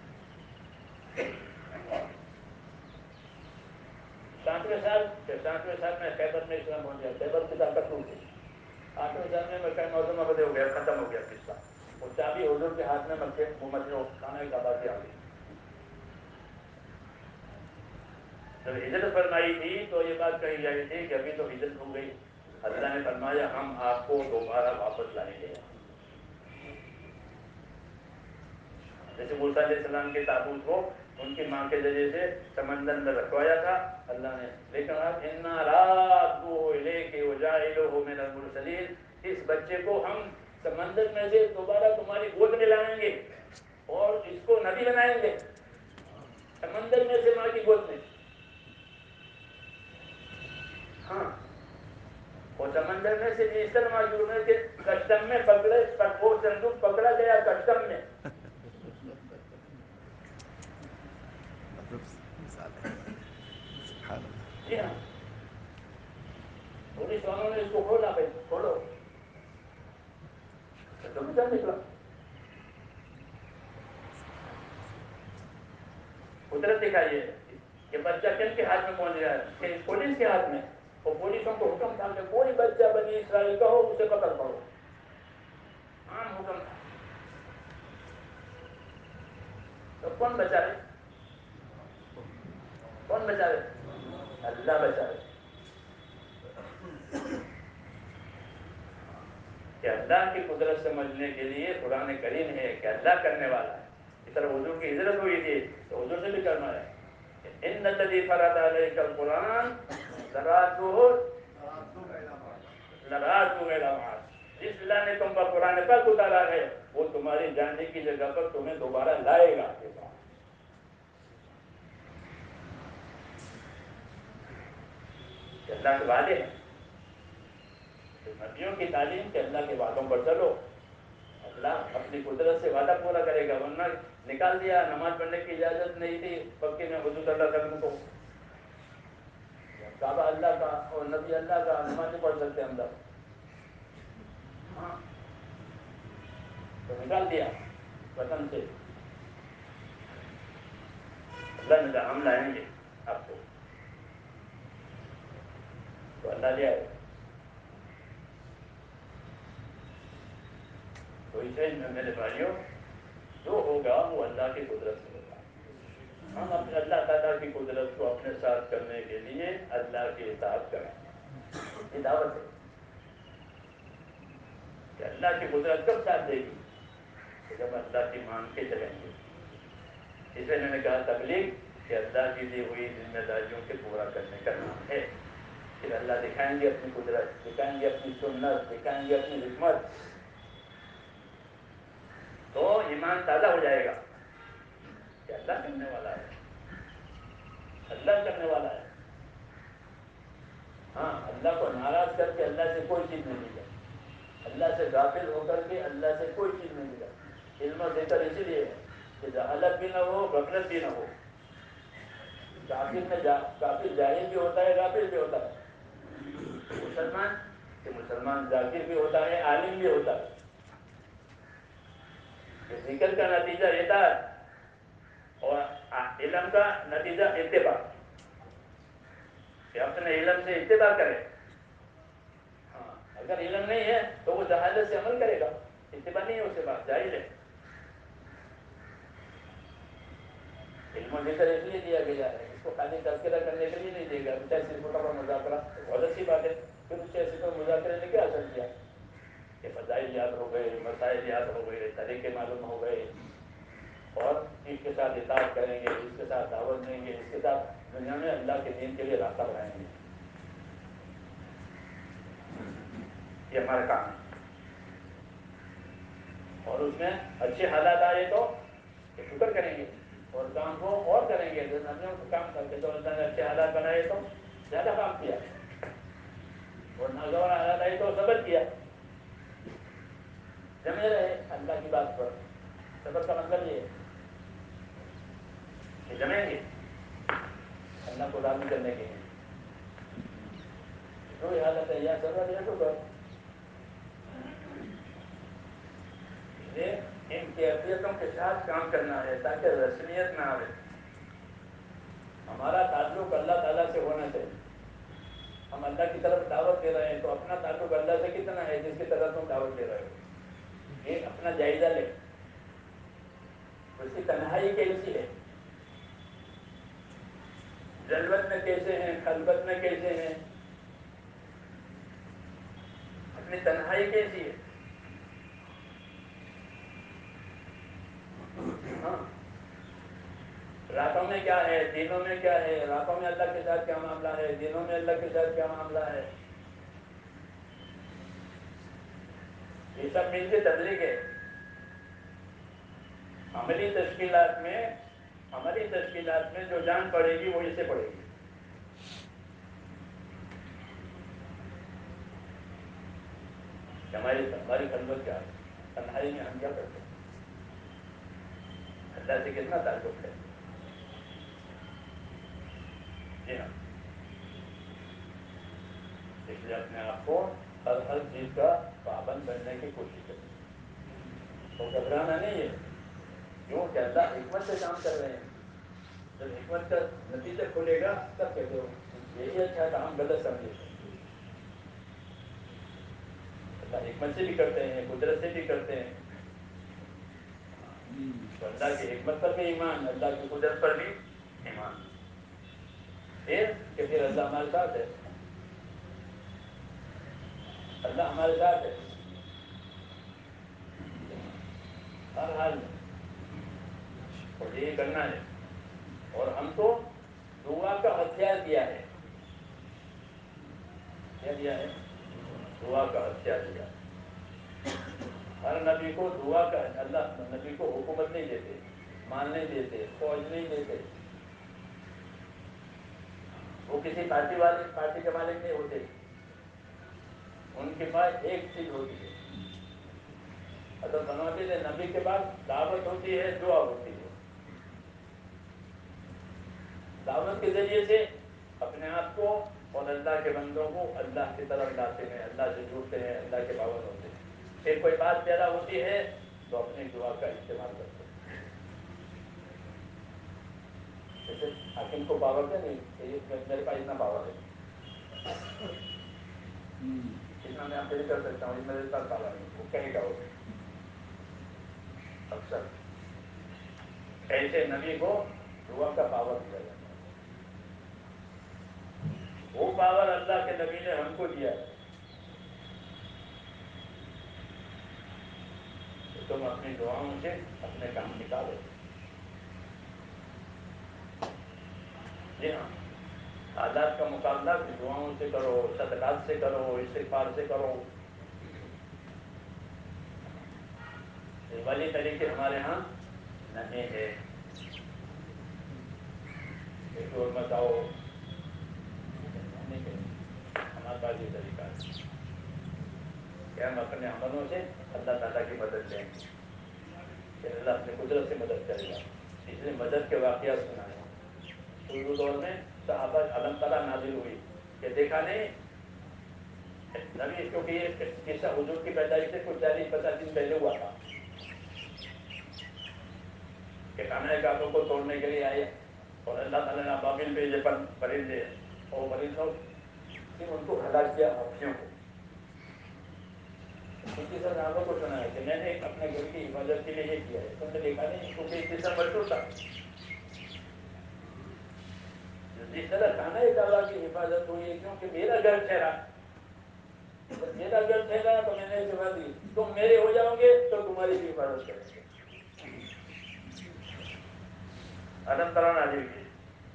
ساتویں سال ساتویں سال میں خیبر میں اسلام پہنچ گیا. خیبر کی طاقت ٹوٹ گئی. آٹھویں سال میں مکہ معظمہ فتح ہو گیا. ختم ہو گیا قصہ. اور چابی حضور کے ہاتھ میں مکے مدینہ خانہ کعبہ کی آ گئی. جب ہجرت فرمائی تھی تو یہ بات کہی جائی تھی کہ ابھی تو ہجرت ہو گئی. اللہ نے فرمایا ہم آپ کو دوبارہ واپس لائیں گے. جیسے موسیٰ علیہ السلام کے تابوت کو ان کی ماں کے ذریعے سے سمندر میں رکھوایا تھا اللہ نے، لیکن اب اِنَّا رَادُّوهُ إِلَيْكِ وَجَاعِلُوهُ مِنَ الْمُرْسَلِينَ، اس بچے کو ہم سمندر میں سے دوبارہ تمہاری گود میں لائیں گے اور اس کو نبی بنائیں گے. سمندر میں سے ماں کی گود میں. ہاں وہ سمندر میں سے اس طرح معلوم ہے کہ کشتم میں پکڑے وہ صندوق پکڑا گیا کشتم میں. جی ہاں پولیس والوں نے اس کو کھولا. بھائی کھولو تو کیا نکلا. قدرت دکھائیے کہ بچہ کن کے ہاتھ میں پہنچ گیا ہے. پولیس کے ہاتھ میں. اور پولیسوں کو حکم تھا کہ کوئی بچہ بنی اسرائیل کا ہو اسے قتل کرو، عام حکم تھا. تو کون بچا رہے؟ کون بچا رہے؟ اللہ بچا رہے. کہ اللہ کی قدرت سمجھنے کے لیے قرآن کریم ہے کہ اللہ کرنے والا ہے. اس طرح حضور کی ہجرت ہوئی تھی تو حضور سے بھی کرنا ہے. ان الذی فرض علیک القرآن لرادہ لرادہ الی معاد. جس اللہ نے تم پر قرآن پاک اتارا ہے وہ تمہاری جانے کی جگہ پر تمہیں دوبارہ لائے گا. کہ اللہ کے وعدے ہیں. نبیوں کی تعلیم کہ اللہ کے وعدوں پر چلو، اللہ اپنی قدرت سے وعدہ پورا کرے گا. ورنہ نکال دیا، نماز پڑھنے کی اجازت نہیں تھی مکے میں حضور صلی اللہ علیہ وسلم کو. کعبہ اللہ کا اور نبی اللہ کا، نماز نہیں پڑھ سکتے اندر. ہاں تو نکال دیا وطن سے. اللہ نے ہم لائیں گے آپ کو، تو اللہ لے آئے. تو اسے میرے بھائیوں جو ہوگا وہ اللہ کی قدرت سے ہوگا. ہم اپنے اللہ تعالیٰ کی قدرت کو اپنے ساتھ کرنے کے لیے اللہ کی اطاعت کریں. یہ دعوت ہے کہ اللہ کی قدرت کب ساتھ دے گی؟ کہ جب اللہ کی مان کے چلیں گے. اس لیے میں نے کہا تبلیغ کہ اللہ کی دی ہوئی ذمہ داریوں کے پورا کرنے کا نام ہے. پھر اللہ دکھائیں گے اپنی قدرت، دکھائیں گے اپنی سنت، دکھائیں گے اپنی حکمت. تو ایمان تازہ ہو جائے گا کہ اللہ کرنے والا ہے، اللہ کرنے والا ہے. ہاں اللہ کو ناراض کر کے اللہ سے کوئی چیز نہیں ملے، اللہ سے غافل ہو کر کے اللہ سے کوئی چیز نہیں ملے. علم و بہتر اسی لیے ہے کہ جہالت بھی نہ ہو، غفلت بھی نہ ہو. کافر میں جا کافر جاہل بھی ہوتا ہے، غافل بھی ہوتا ہے. مسلمان کہ مسلمان ذاکر بھی ہوتا ہے، عالم بھی ہوتا ہے. ذکر کا نتیجہ اطاعت اور علم کا نتیجہ اتباع، کہ اپنے علم سے اتباع کرے. ہاں اگر علم نہیں ہے تو وہ جہالت سے عمل کرے گا، اتباع نہیں ہے اس کے بعد جاہل ہے. علم و ذکر اس لیے دیا گیا ہے، اس کو خالی تذکرہ کرنے کے لیے نہیں دے گا. چاہے صرف کا مذاکرہ بہت اچھی بات ہے، پھر اس چاہے صرف مذاکرے نے کیا اثر کیا کہ فضائل یاد ہو گئے، مسائل یاد ہو گئے، طریقے معلوم ہو گئے. اور اس کے ساتھ اطاعت کریں گے، اس کے ساتھ دعوت دیں گے، اس کے ساتھ دنیا میں اللہ کے دین کے لیے راستہ بنائیں گے. یہ ہمارا کام ہے. اور اس میں اچھے حالات آئے تو شکر کریں گے اور کام کو اور کریں گے. نبیوں کو کام کر کے تو اللہ نے اچھے حالات بنائے تو زیادہ کام کیا، اور ناگوار حالات آئے تو صبر کیا. جمے رہے اللہ کی بات پر. صبر کا مطلب یہ ہے کہ جمیں گے اللہ کو راضی کرنے کے لیے. کوئی حالت ہے یا صبر یا شکر. ان کیفیتوں کے ساتھ کام کرنا ہے تاکہ رسمیت نہ آئے. ہمارا تعلق اللہ تعالیٰ سے ہونا چاہیے. ہم اللہ کی طرف دعوت دے رہے ہیں تو اپنا تعلق اللہ سے کتنا ہے جس کی طرف تم دعوت دے رہے ہو. ایک اپنا جائزہ لے، اس کی تنہائی کیسی ہے، جلوت میں کیسے ہیں، خلوت میں کیسے ہیں، اپنی تنہائی کیسی ہے. ہاں راتوں میں کیا ہے، دنوں میں کیا ہے. راتوں میں اللہ کے ساتھ کیا معاملہ ہے، دنوں میں اللہ کے ساتھ کیا معاملہ ہے. یہ سب مل کے تبلیغ ہے. عملی تشکیلات میں عملی تشکیلات میں جو جان پڑے گی وہ اسے پڑے گی. ہماری ہماری خلوت کیا ہے، تنہائی میں ہم کیا کرتے ہیں، اللہ سے کتنا تعلق ہے. جی ہاں اس لیے اپنے آپ کو ہر ہر چیز کا پابند بننے کی کوشش کریں. تو گھبرانا نہیں ہے، کیوں کہ اللہ حکمت سے کام کر رہے ہیں. جب حکمت کا نتیجہ کھلے گا تب کہتے ہو یہی اچھا تھا، ہم غلط سمجھے. اللہ حکمت سے بھی کرتے ہیں, قدرت سے بھی کرتے ہیں. تو اللہ کی حکمت پر بھی ایمان, اللہ کی قدرت پر بھی ایمان. پھر کہ پھر اللہ ہمارے ساتھ ہے, اللہ ہمارے ساتھ ہے ہر حال میں, اور یہ کرنا ہے. اور ہم کو دعا کا ہتھیار دیا ہے. کیا دیا ہے؟ دعا کا ہتھیار دیا ہے. ہر نبی کو دعا کا, اللہ نبی کو حکومت نہیں دیتے, مال نہیں دیتے, فوج نہیں دیتے. وہ کسی پارٹی والے پارٹی کے مالک نہیں ہوتے. ان کے پاس ایک چیز ہوتی ہے. حضرت فرماتے ہیں نبی کے پاس دعوت ہوتی ہے, دعا ہوتی ہے. دعوت کے ذریعے سے اپنے آپ کو اور اللہ کے بندوں کو اللہ کی طرف لاتے ہیں, اللہ سے جڑتے ہیں, اللہ کے پابند ہوتے ہیں. پھر کوئی بات پیدا ہوتی ہے تو اپنی دعا کا استعمال کرتے ہیں. جیسے حاکم کو پاور کیا نہیں کہ میرے پاس اتنا پاور ہے, اتنا میں آپ کے لیے کر سکتا ہوں, میرے ساتھ پاور نہیں, وہ کہیں کا ہوگا. اکثر ایسے نبی کو دعا کا پاور دیا جاتا ہے. وہ پاور اللہ کے نبی نے ہم کو دیا ہے. تم اپنی دعاؤں سے اپنے کام نکالو. جی ہاں, حالات کا مقابلہ دعاؤں سے کرو, صدقات سے کرو, استغفار سے کرو. یہ والی طریقے ہمارے ہاں نہیں ہے. ایک اور مت آؤ, ہمارے پاس یہ طریقہ ہے کہ ہم اپنے عملوں سے اللہ تعالیٰ کی مدد لیں گے, کہ اللہ اپنے قدرت سے مدد کرے گا. اس لیے مدد کے واقعات سنائے. اردو دور میں صحابہ علم تعالیٰ نازل ہوئی کہ دیکھا نہیں نبی, کیونکہ یہ قصہ حضور کی پیدائش سے کچھ چالیس پچاس دن پہلے ہوا تھا کہ کانے کعبہ کو توڑنے کے لیے آئے, اور اللہ تعالیٰ نے ابابیل بھیجے پرندے, اور پرندوں نے ان کو ہلاک کیا, ہاتھیوں کو. کسی صحابہ کو سنا ہے کہ میں نے اپنے گھر کی حفاظت کے لیے یہ کیا ہے, تم نے دیکھا نہیں, کیونکہ یہ قصہ مشہور تھا. جس طرح کانے کعبہ کی حفاظت ہوئی ہے کیونکہ میرا گھر ٹھہرا, میرا گھر ٹھہرا تو میں نے دعا دی, تم میرے ہو جاؤ گے تو تمہاری بھی حفاظت کریں گے. علم تعالیٰ نازل کی,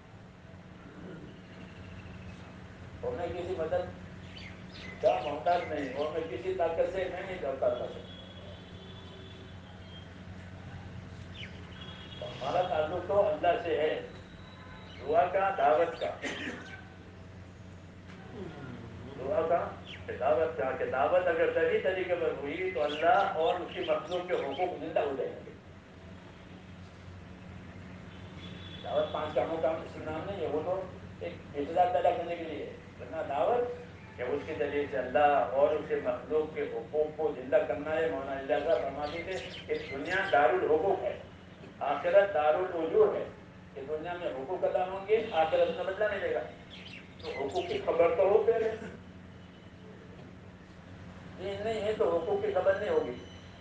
اور میں کسی مدد کا محتاج نہیں, اور میں کسی طاقت سے میں نہیں ڈرتا اللہ سے. ہمارا تعلق تو اللہ سے ہے, دعا کا, دعوت کا. دعا کا, دعوت کا, کہ دعوت اگر صحیح طریقے پر ہوئی تو اللہ اور اس کی مخلوق کے حقوق زندہ ہو جائیں گے. دعوت پانچ کاموں کا نام نہیں ہے, وہ تو ایک اطلاع پیدا کرنے کے لیے ہے. ورنہ دعوت کہ اس کے ذریعے سے اللہ اور اس کے مخلوق کے حقوق کو زندہ کرنا ہے. مولانا اجازہ فرماتے تھے کہ دنیا دارالحقوق ہے, آخرت دارالوجوہ ہے. کہ دنیا میں حقوق ادا ہوں گے, آخرت میں بدلہ ملے گا. تو حقوق کی خبر تو ہو پہلے, دین نہیں ہے تو حقوق کی خبر نہیں ہوگی.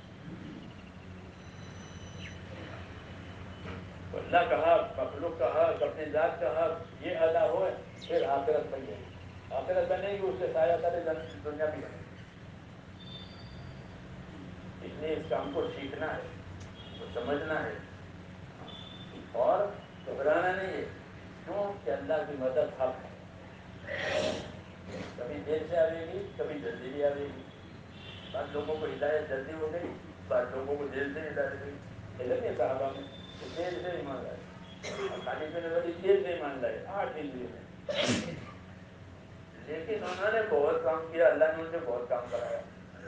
اللہ کا حق, مخلوق کا حق, اپنی ذات کا حق یہ ادا ہوئے, پھر آخرت بنے گی. آخرت بنے گی, اس سے سایہ سارے دنیا بھی بنے گی. اس لیے اس کام کو سیکھنا ہے, کو سمجھنا ہے, اور گھبرانا نہیں ہے. کیوں کہ اللہ کی مدد حق ہے. کبھی دیر سے آئے گی, کبھی جلدی بھی آئے گی. بعض لوگوں کو ہدایت جلدی ہو گئی, بعض لوگوں کو دیر سے ہدایت ہوئی. علم ہے صحابہ میں کہ دیر سے ایمان لائے, اور خالد بن ولید دیر سے ایمان لائے, آٹھ ہجری میں. لیکن انہوں نے بہت کام کیا, اللہ نے ان سے بہت کام کرایا.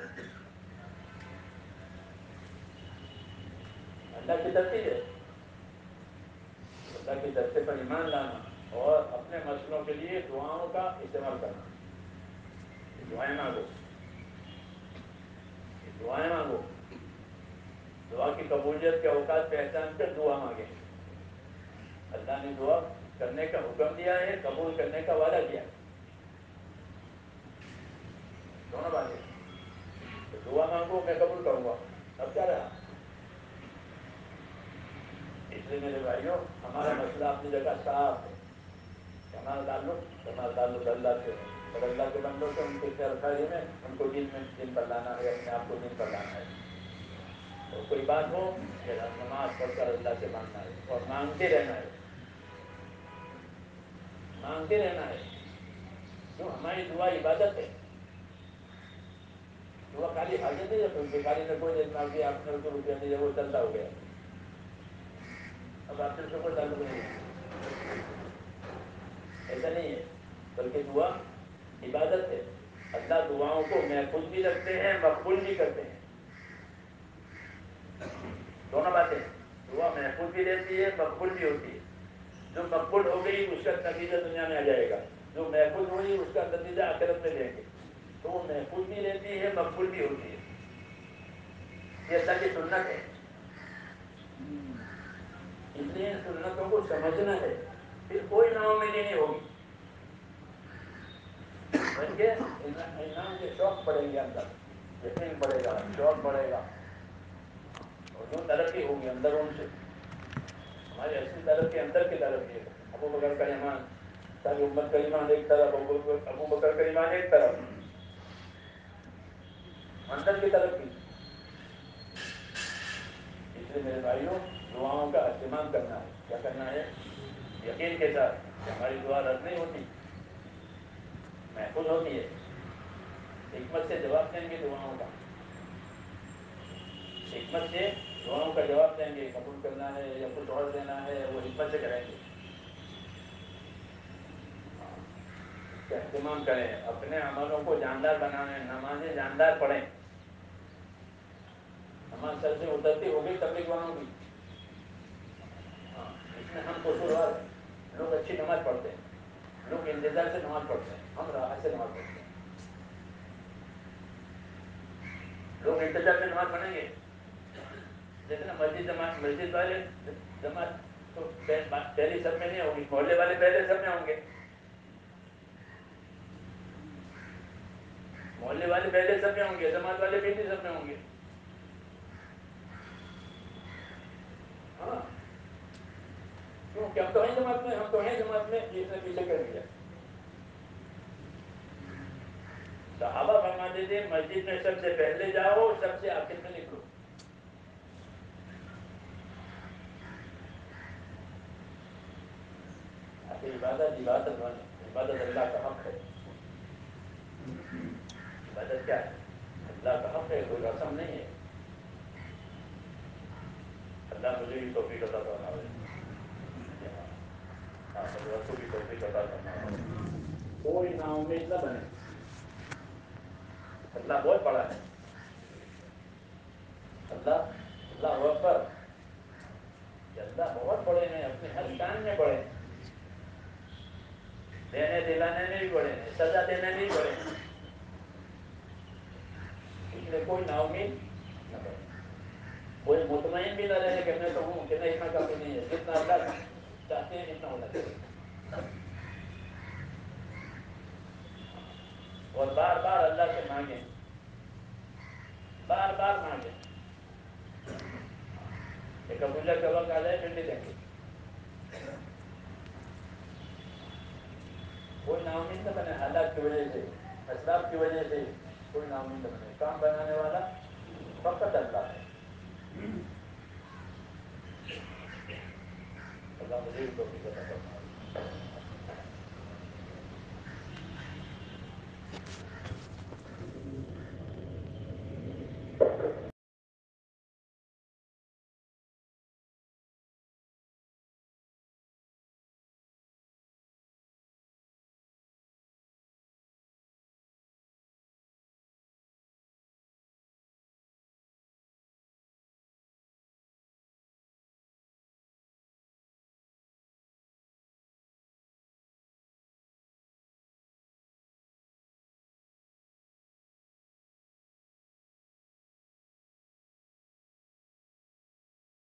اللہ کی ترتیب ہے. اللہ کی ترتیب پر ایمان لانا اور اپنے مسئلوں کے لیے دعاؤں کا استعمال کرنا. دعائیں مانگو, دعائیں مانگو. دعا کی قبولیت کے اوقات پہچان کر دعا مانگے. اللہ نے دعا کرنے کا حکم دیا ہے, قبول کرنے کا وعدہ کیا ہے. دونوں باتیں. مانگو میں قبول کروں گا. اب کیا رہا؟ اس لیے میرے بھائیوں ہمارا مسئلہ اپنی جگہ صاف ہے. ہمارا تعلق ہمارا تعلق اللہ سے ہے اور اللہ کے بندوں سے ان کے خیر خیری میں ان کو دین میں دین پر لانا ہے, اپنے آپ کو دین پر لانا ہے. اور کوئی بات ہو کہ نماز پڑھ کر اللہ سے مانگنا ہے اور مانگتے رہنا ہے, مانگتے رہنا ہے. کیوں؟ ہماری دعا عبادت ہے. دعا خالی حاجت نہیں ہے, بھکاری نے کوئی دیکھنا کہ آپ نے روپیہ دیا وہ چلتا ہو گیا, اب آپ سے کوئی تعلق نہیں ہے. ایسا نہیں ہے, بلکہ دعا عبادت ہے. اللہ دعاؤں کو محفوظ بھی رکھتے ہیں, مقبول بھی کرتے ہیں. دونوں باتیں, دعا محفوظ بھی رہتی ہے, مقبول بھی ہوتی ہے. جو مقبول ہو گئی اس کا نتیجہ دنیا میں آ جائے گا, جو محفوظ ہوئی اس کا نتیجہ آخرت میں لیں گے. تو وہ محفوظ بھی رہتی ہے, مقبول بھی ہوتی ہے. یہ اللہ کی سنت ہے. اس لیے ان سنتوں کو سمجھنا ہے, پھر کوئی ناامیدی نہیں ہوگی. بلکہ انسان کے شوق بڑھیں گے, اندر یقین بڑھے گا, شوق بڑھے گا, اور جو ترقی ہوگی اندر ان سے. ہماری اصلی ترقی اندر کی ترقی ہے. ابو بکر کا ایمان, ساری امت کا ایمان ایک طرف, ابو بکر کا ایمان ایک طرف, اندر کی ترقی. اس لیے میرے بھائیوں دعاؤں کا اہتمام کرنا ہے. کیا کرنا ہے؟ یقین کے ساتھ کہ ہماری دعا رد نہیں ہوتی, محفوظ ہوتی ہے. حکمت سے جواب دیں گے دعاؤں کا, حکمت سے دعاؤں کا جواب دیں گے. قبول کرنا ہے یا کچھ اور دینا ہے وہ حکمت سے کریں گے. اس کا اہتمام کریں, اپنے عملوں کو جاندار بنائیں, نمازیں جاندار پڑھیں. نماز سر سے اترتی ہو گئی تبلیغ والوں کی, ہاں اس میں ہم قصوروار ہیں. لوگ اچھی نماز پڑھتے ہیں, لوگ انتظار سے نماز پڑھتے ہیں, ہم راحت سے نماز پڑھتے ہیں. لوگ انتظار سے نماز پڑھیں گے, جیسے نا مسجد جماعت, مسجد والے جماعت تو پہلی سب میں نہیں ہوگی, محلے والے پہلے سب میں ہوں گے. محلے والے پہلے سب میں ہوں گے, جماعت والے پہلے سب میں ہوں گے. ہاں کیوں کہ ہم تو ہیں جماعت میں, ہم تو ہیں جماعت میں, اس نے پیچھے کر دیا. صحابہ فرماتے تھے مسجد میں سب سے پہلے جاؤ, سب سے آخر میں نکلو. آخر عبادت عبادت بنے, عبادت اللہ کا حق ہے. عبادت کیا ہے؟ اللہ کا حق ہے, کوئی رسم نہیں ہے. اللہ مجھے بھی توفیق عطا فرمائے, ہاں حضرت کو بھی توفیق عطا فرمائے. کوئی نا امید نہ بنے. اللہ بہت بڑا ہے. اللہ اللہ اکبر, کہ اللہ بہت بڑے ہیں, اپنے ہر شان میں بڑے ہیں. دینے دلانے میں بھی بڑے ہیں, سزا دینے میں بھی بڑے ہیں. اس لیے کوئی نا امید نہ بنے, کوئی مطمئن بھی نہ رہے کہ میں تو ہوں, کہ نہیں اتنا کافی نہیں ہے, جتنا اللہ چاہتے ہیں اتنا ہونا چاہیے. اور بار بار اللہ سے مانگیں, بار بار مانگیں. کہ قبولیت کا وقت آ جائے پھر بھی دیں گے. کوئی نا امید نہ بنے حالات کی وجہ سے, اسباب کی وجہ سے. کوئی نا امید نہ بنے. کام بنانے والا فقط اللہ ہے. اللہ مجھے بھی توفیق عطا فرمائے.